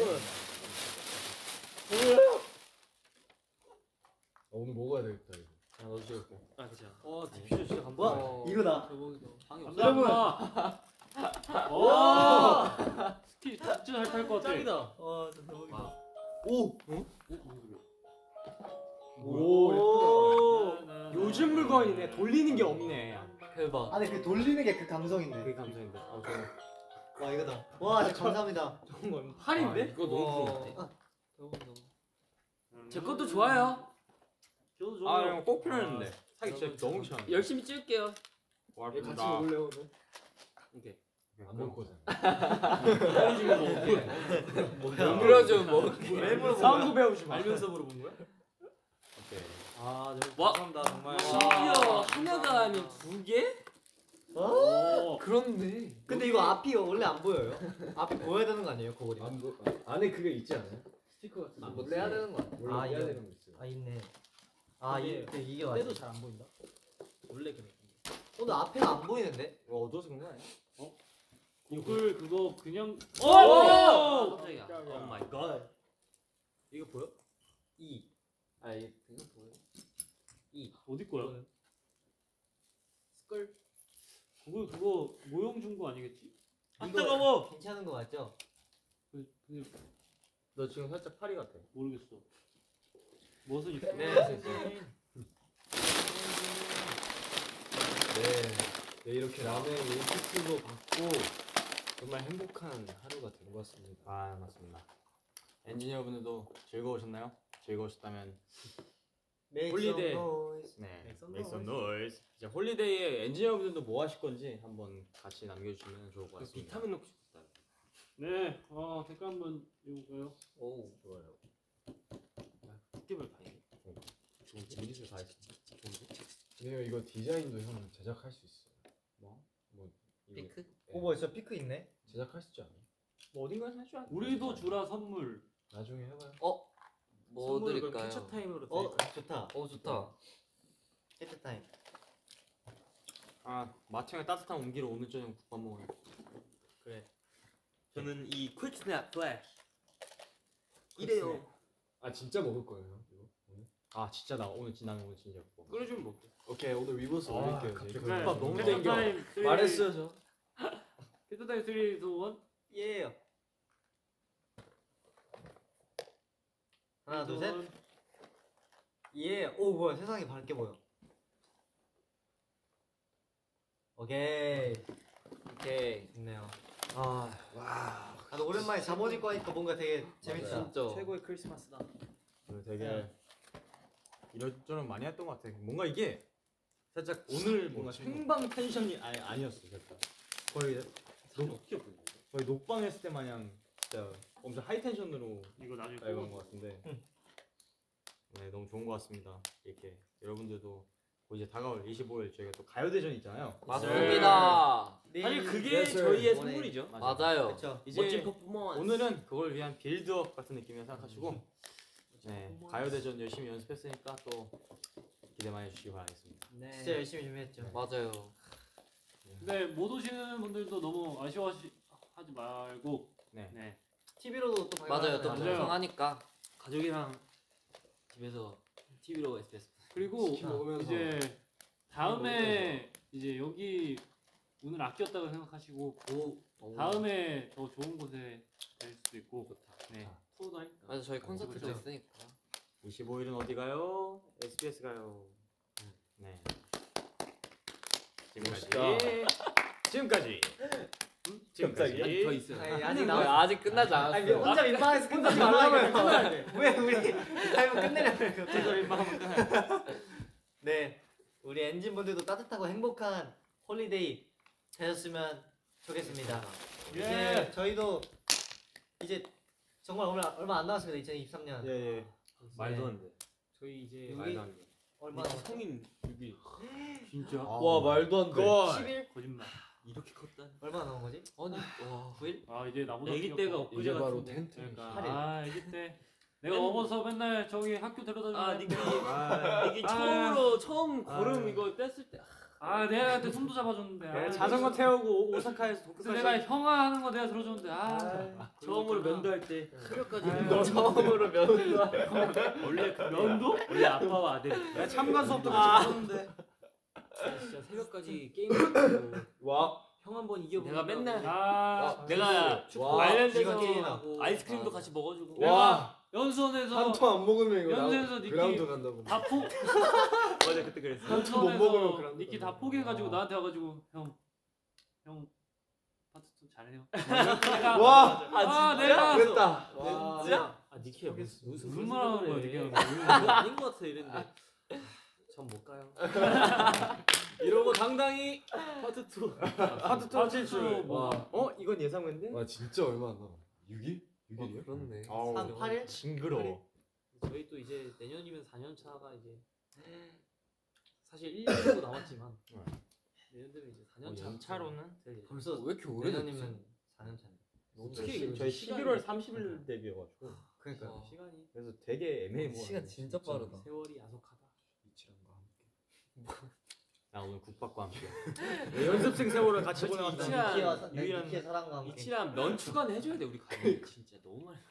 오늘 먹어야 되겠다 이거. 자 넣어주세요. 아 그죠. 와 디퓨저 진짜 감사. 와, 이거다. 대박이다. 방이 없어. 감사합니다. 와 스티 진짜 잘 탈 것 같아. 짱이다. 와, 진짜 대박이다. 오. 오. 요즘 물건이네. 돌리는 게 없네. 대박. 아니, 그 돌리는 게 그 감성인데. 되게 감사합니다. 와, 이거다. 와, 진짜 감사합니다. 좋은 건 팔인데? 이거 너무 와. 좋은데. 제 것도 좋아요. 저도 아, 좋아요. 이거 꼭 필요했는데. 사기 진짜 너무 귀찮아. 열심히 찍을게요. 얘 같이 먹을래 오늘? 오케이. 안 먹을 거잖아. 뭐야? 그러죠 뭐. 왜 물어본 사운드 거야? 배우지 마. 알면서 물어본 거야? 오케이. 아, 와. 감사합니다. 정말. 심지어 하나가 아닌 두 개? 오. 그렇네. 근데 이거 앞이 원래 안 보여요? 앞이 보여야 되는 거 아니에요? 거울이? 안 보. 안에 그게 있지 않아요? 스티커 같은 거. 원래 해야 되는 거 아니야? 원래 아, 해야 이거. 되는 거 있어요. 아, 있네. 아, 이게 맞아. 때도 잘 안 보인다. 원래 그래. 오늘 앞에가 안 보이는데? 어두워서 그런 거 아니야? 구글 그거 그냥. 오! 깜짝이야. 오 마이 갓. 이거 보여? E. 아 이게 이거 보여? 어디 거야? 스컬. 구글 그거 모형 준 거 아니겠지? 아 이거 뜨거워. 괜찮은 거 맞죠? 근데 너 지금 살짝 파리 같아. 모르겠어. 무엇은 있어? 네, 이렇게 라멘 인프트도 받고 정말 행복한 하루가 된 것 같습니다. 아, 맞습니다. 엔지니어분들도 즐거우셨나요? 즐거우셨다면 홀리데이. 네, Make make some some noise. 이제 홀리데이에 엔지니어분들도 뭐 하실 건지 한번 같이 남겨주시면 좋을 것 같습니다. 비타민 넣고 싶다. 네. 댓글 한번 읽어볼까요? 오. 좋아요. 두께별 다 있네. 지금 재밌을 다 했어. 네, 이거 디자인도 형 제작할 수 있어요. 뭐 이거 피크? 오, 뭐 진짜 피크 있네? 제작할 수 있지 않아? 뭐 어딘가에서 할줄 알아. 우리도 주라 선물. 나중에 해봐요. 뭐 선물을 그럼 드릴까요? 캐쳐 타임으로 좋다. 좋다. 캐트 타임. 아, 마청에 따뜻한 온기로 오늘 저녁 국밥 먹어요. 그래. 저는 이 퀵 스냅 플래시. 이래요. 아 진짜 먹을 거예요 이거 오늘? 아, 진짜 나는 오늘 진짜 국밥. 끓여주면 먹게. 오케이 오늘 위버스 올릴게요. 갑자기 제가. 네. 국밥 너무 캐터 땡겨. 타임 3. 말했어요 저. 캐터 타임 3, 2, 1. 예. 하나, 둘, 셋. 예. 오, 뭐야? 세상이 밝게 보여. 오케이. 오케이. 좋네요. 와. 나도 오랜만에 잠옷 입고 하니까 뭔가 되게 재밌다. 진짜. 최고의 크리스마스다. 오늘 되게 이런저런 많이 했던 것 같아. 뭔가 이게 살짝 오늘 뭔가 생방 텐션이 아니었어, 살짝. 거의 거의 녹방 했을 때 마냥 진짜 엄청 하이 텐션으로 이거 나중에 나온 것 같은데. 네, 너무 좋은 것 같습니다. 이렇게 여러분들도 이제 다가올 25일 저희가 또 가요대전 있잖아요. 맞습니다. 사실 그게 Yes, sir. 저희의 이번에- 선물이죠. 맞아요. 그렇죠. 이제 멋진 퍼포먼스. 오늘은 그걸 위한 빌드업 같은 느낌이라 생각하시고 네, 가요대전 열심히 연습했으니까 또 기대 많이 해주시기 바라겠습니다. 네. 진짜 열심히 준비했죠. 맞아요. 근데 못 오시는 분들도 너무 아쉬워하지 말고 네. TV로도 또 맞아요. 또 맞아요. 방송하니까 가족이랑 집에서 TV로 SBS. 그리고 먹으면서. 이제 다음에 이제 여기 오늘 아꼈다고 생각하시고 다음에 더 좋은 곳에 갈 수도 있고 네. 투어도 하니까. 맞아 저희 콘서트도 그렇죠. 있으니까. 25일은 어디 가요? SBS 가요. 네. 지금까지. 더 있어요. 아직 아직 끝나지 않았어. 아니 혼자 민망해서 끝나지 말라고 끝나야 돼. 왜 우리 타임을 끝내려고 그래 갑자기 민망하면 끝나요. 네, 우리 엔진 분들도 따뜻하고 행복한 홀리데이 되셨으면 좋겠습니다. 이제 저희도 이제 정말 얼마 안 남았습니다. 2023년. 예. 말도 안 돼. 저희 이제 말도 안 돼. 얼마나 남았죠? 성인 6일. 진짜 와 말도 안 돼. 10일? 거짓말. 이렇게 컸다. 얼마나 남은 거지? 아니 와. 9일? 아 이제 나보다 아기 귀엽고. 때가 엊그제 이게 바로 같은데. 텐트. 그러니까 팔일. 아기 때 내가 먹어서 맨날 저기 학교 데려다 아 주는데 니키 처음으로 처음 걸음 이거 뗐을 때. 아 내가 그때 손도 잡아줬는데 아, 자전거 태우고 오사카에서 그래서 내가 형아 하는 거 내가 들어줬는데 처음으로 면도할 때 새벽까지 처음으로 면도. 원래 그 면도? 원래 아빠와 아들. 내가 참관 수업도 같이 했는데. 진짜 새벽까지 게임하고 와. 형 한 번 이겨보고 내가 맨날 내가 와. 아일랜드에서 게임하고. 아이스크림도 같이 먹어주고 내가 연수원에서 한 통 안 먹으면 이거 연수에서 니키 그라운드 간다고. 다 포. 맞아 그때 그랬어. 한 통 못 먹으면 연수원에서 그라운드 니키 다 간다고. 포기해가지고 나한테 와가지고 형 파트 좀 잘해요. 와. 내가 그랬다. 진짜? 아 니키야 무슨 말 하는 거야 니키야. 아닌 것 같아 이랬는데 전 못 가요. 이러고 당당히 파트 2 파트 투 진출. 뭐. 이건 예상인데? 와 진짜 얼마 안 남아. 6일? 6일이야? 그렇네. 3, 8일? 징그러워. 저희 또 이제 내년이면 4년 차가 이제 사실 1년 정도 남았지만 내년 되면 이제 4년 차 연차로는 벌써 왜 이렇게 오래됐지? 내년이면 4년 차네. 어떻게 저희 시간이 11월 30일 데뷔여가지고 그러니까 시간이 그래서 되게 애매모호한. 시간 진짜 빠르다. 세월이 야속하다. 이치랑과 함께. 나 오늘 국밥과 함께. 연습생 세월을 같이 보내왔다. 니키의 사랑과 함께. 이치란 면 추가는 해줘야 돼 우리 가족. 진짜 너무 많이.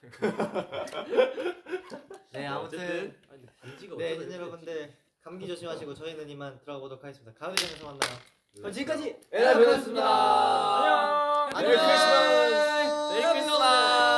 네, 아무튼 아니, 반지가 네, 어쩌다 엔진 이렇게 여러분들 감기 조심하시고 저희는 이만 들어가 보도록 하겠습니다. 다음 시간에서 만나요. 그럼 지금까지 에라벨이었습니다. 안녕. 메리 크리스마스. 메리 크리스마스.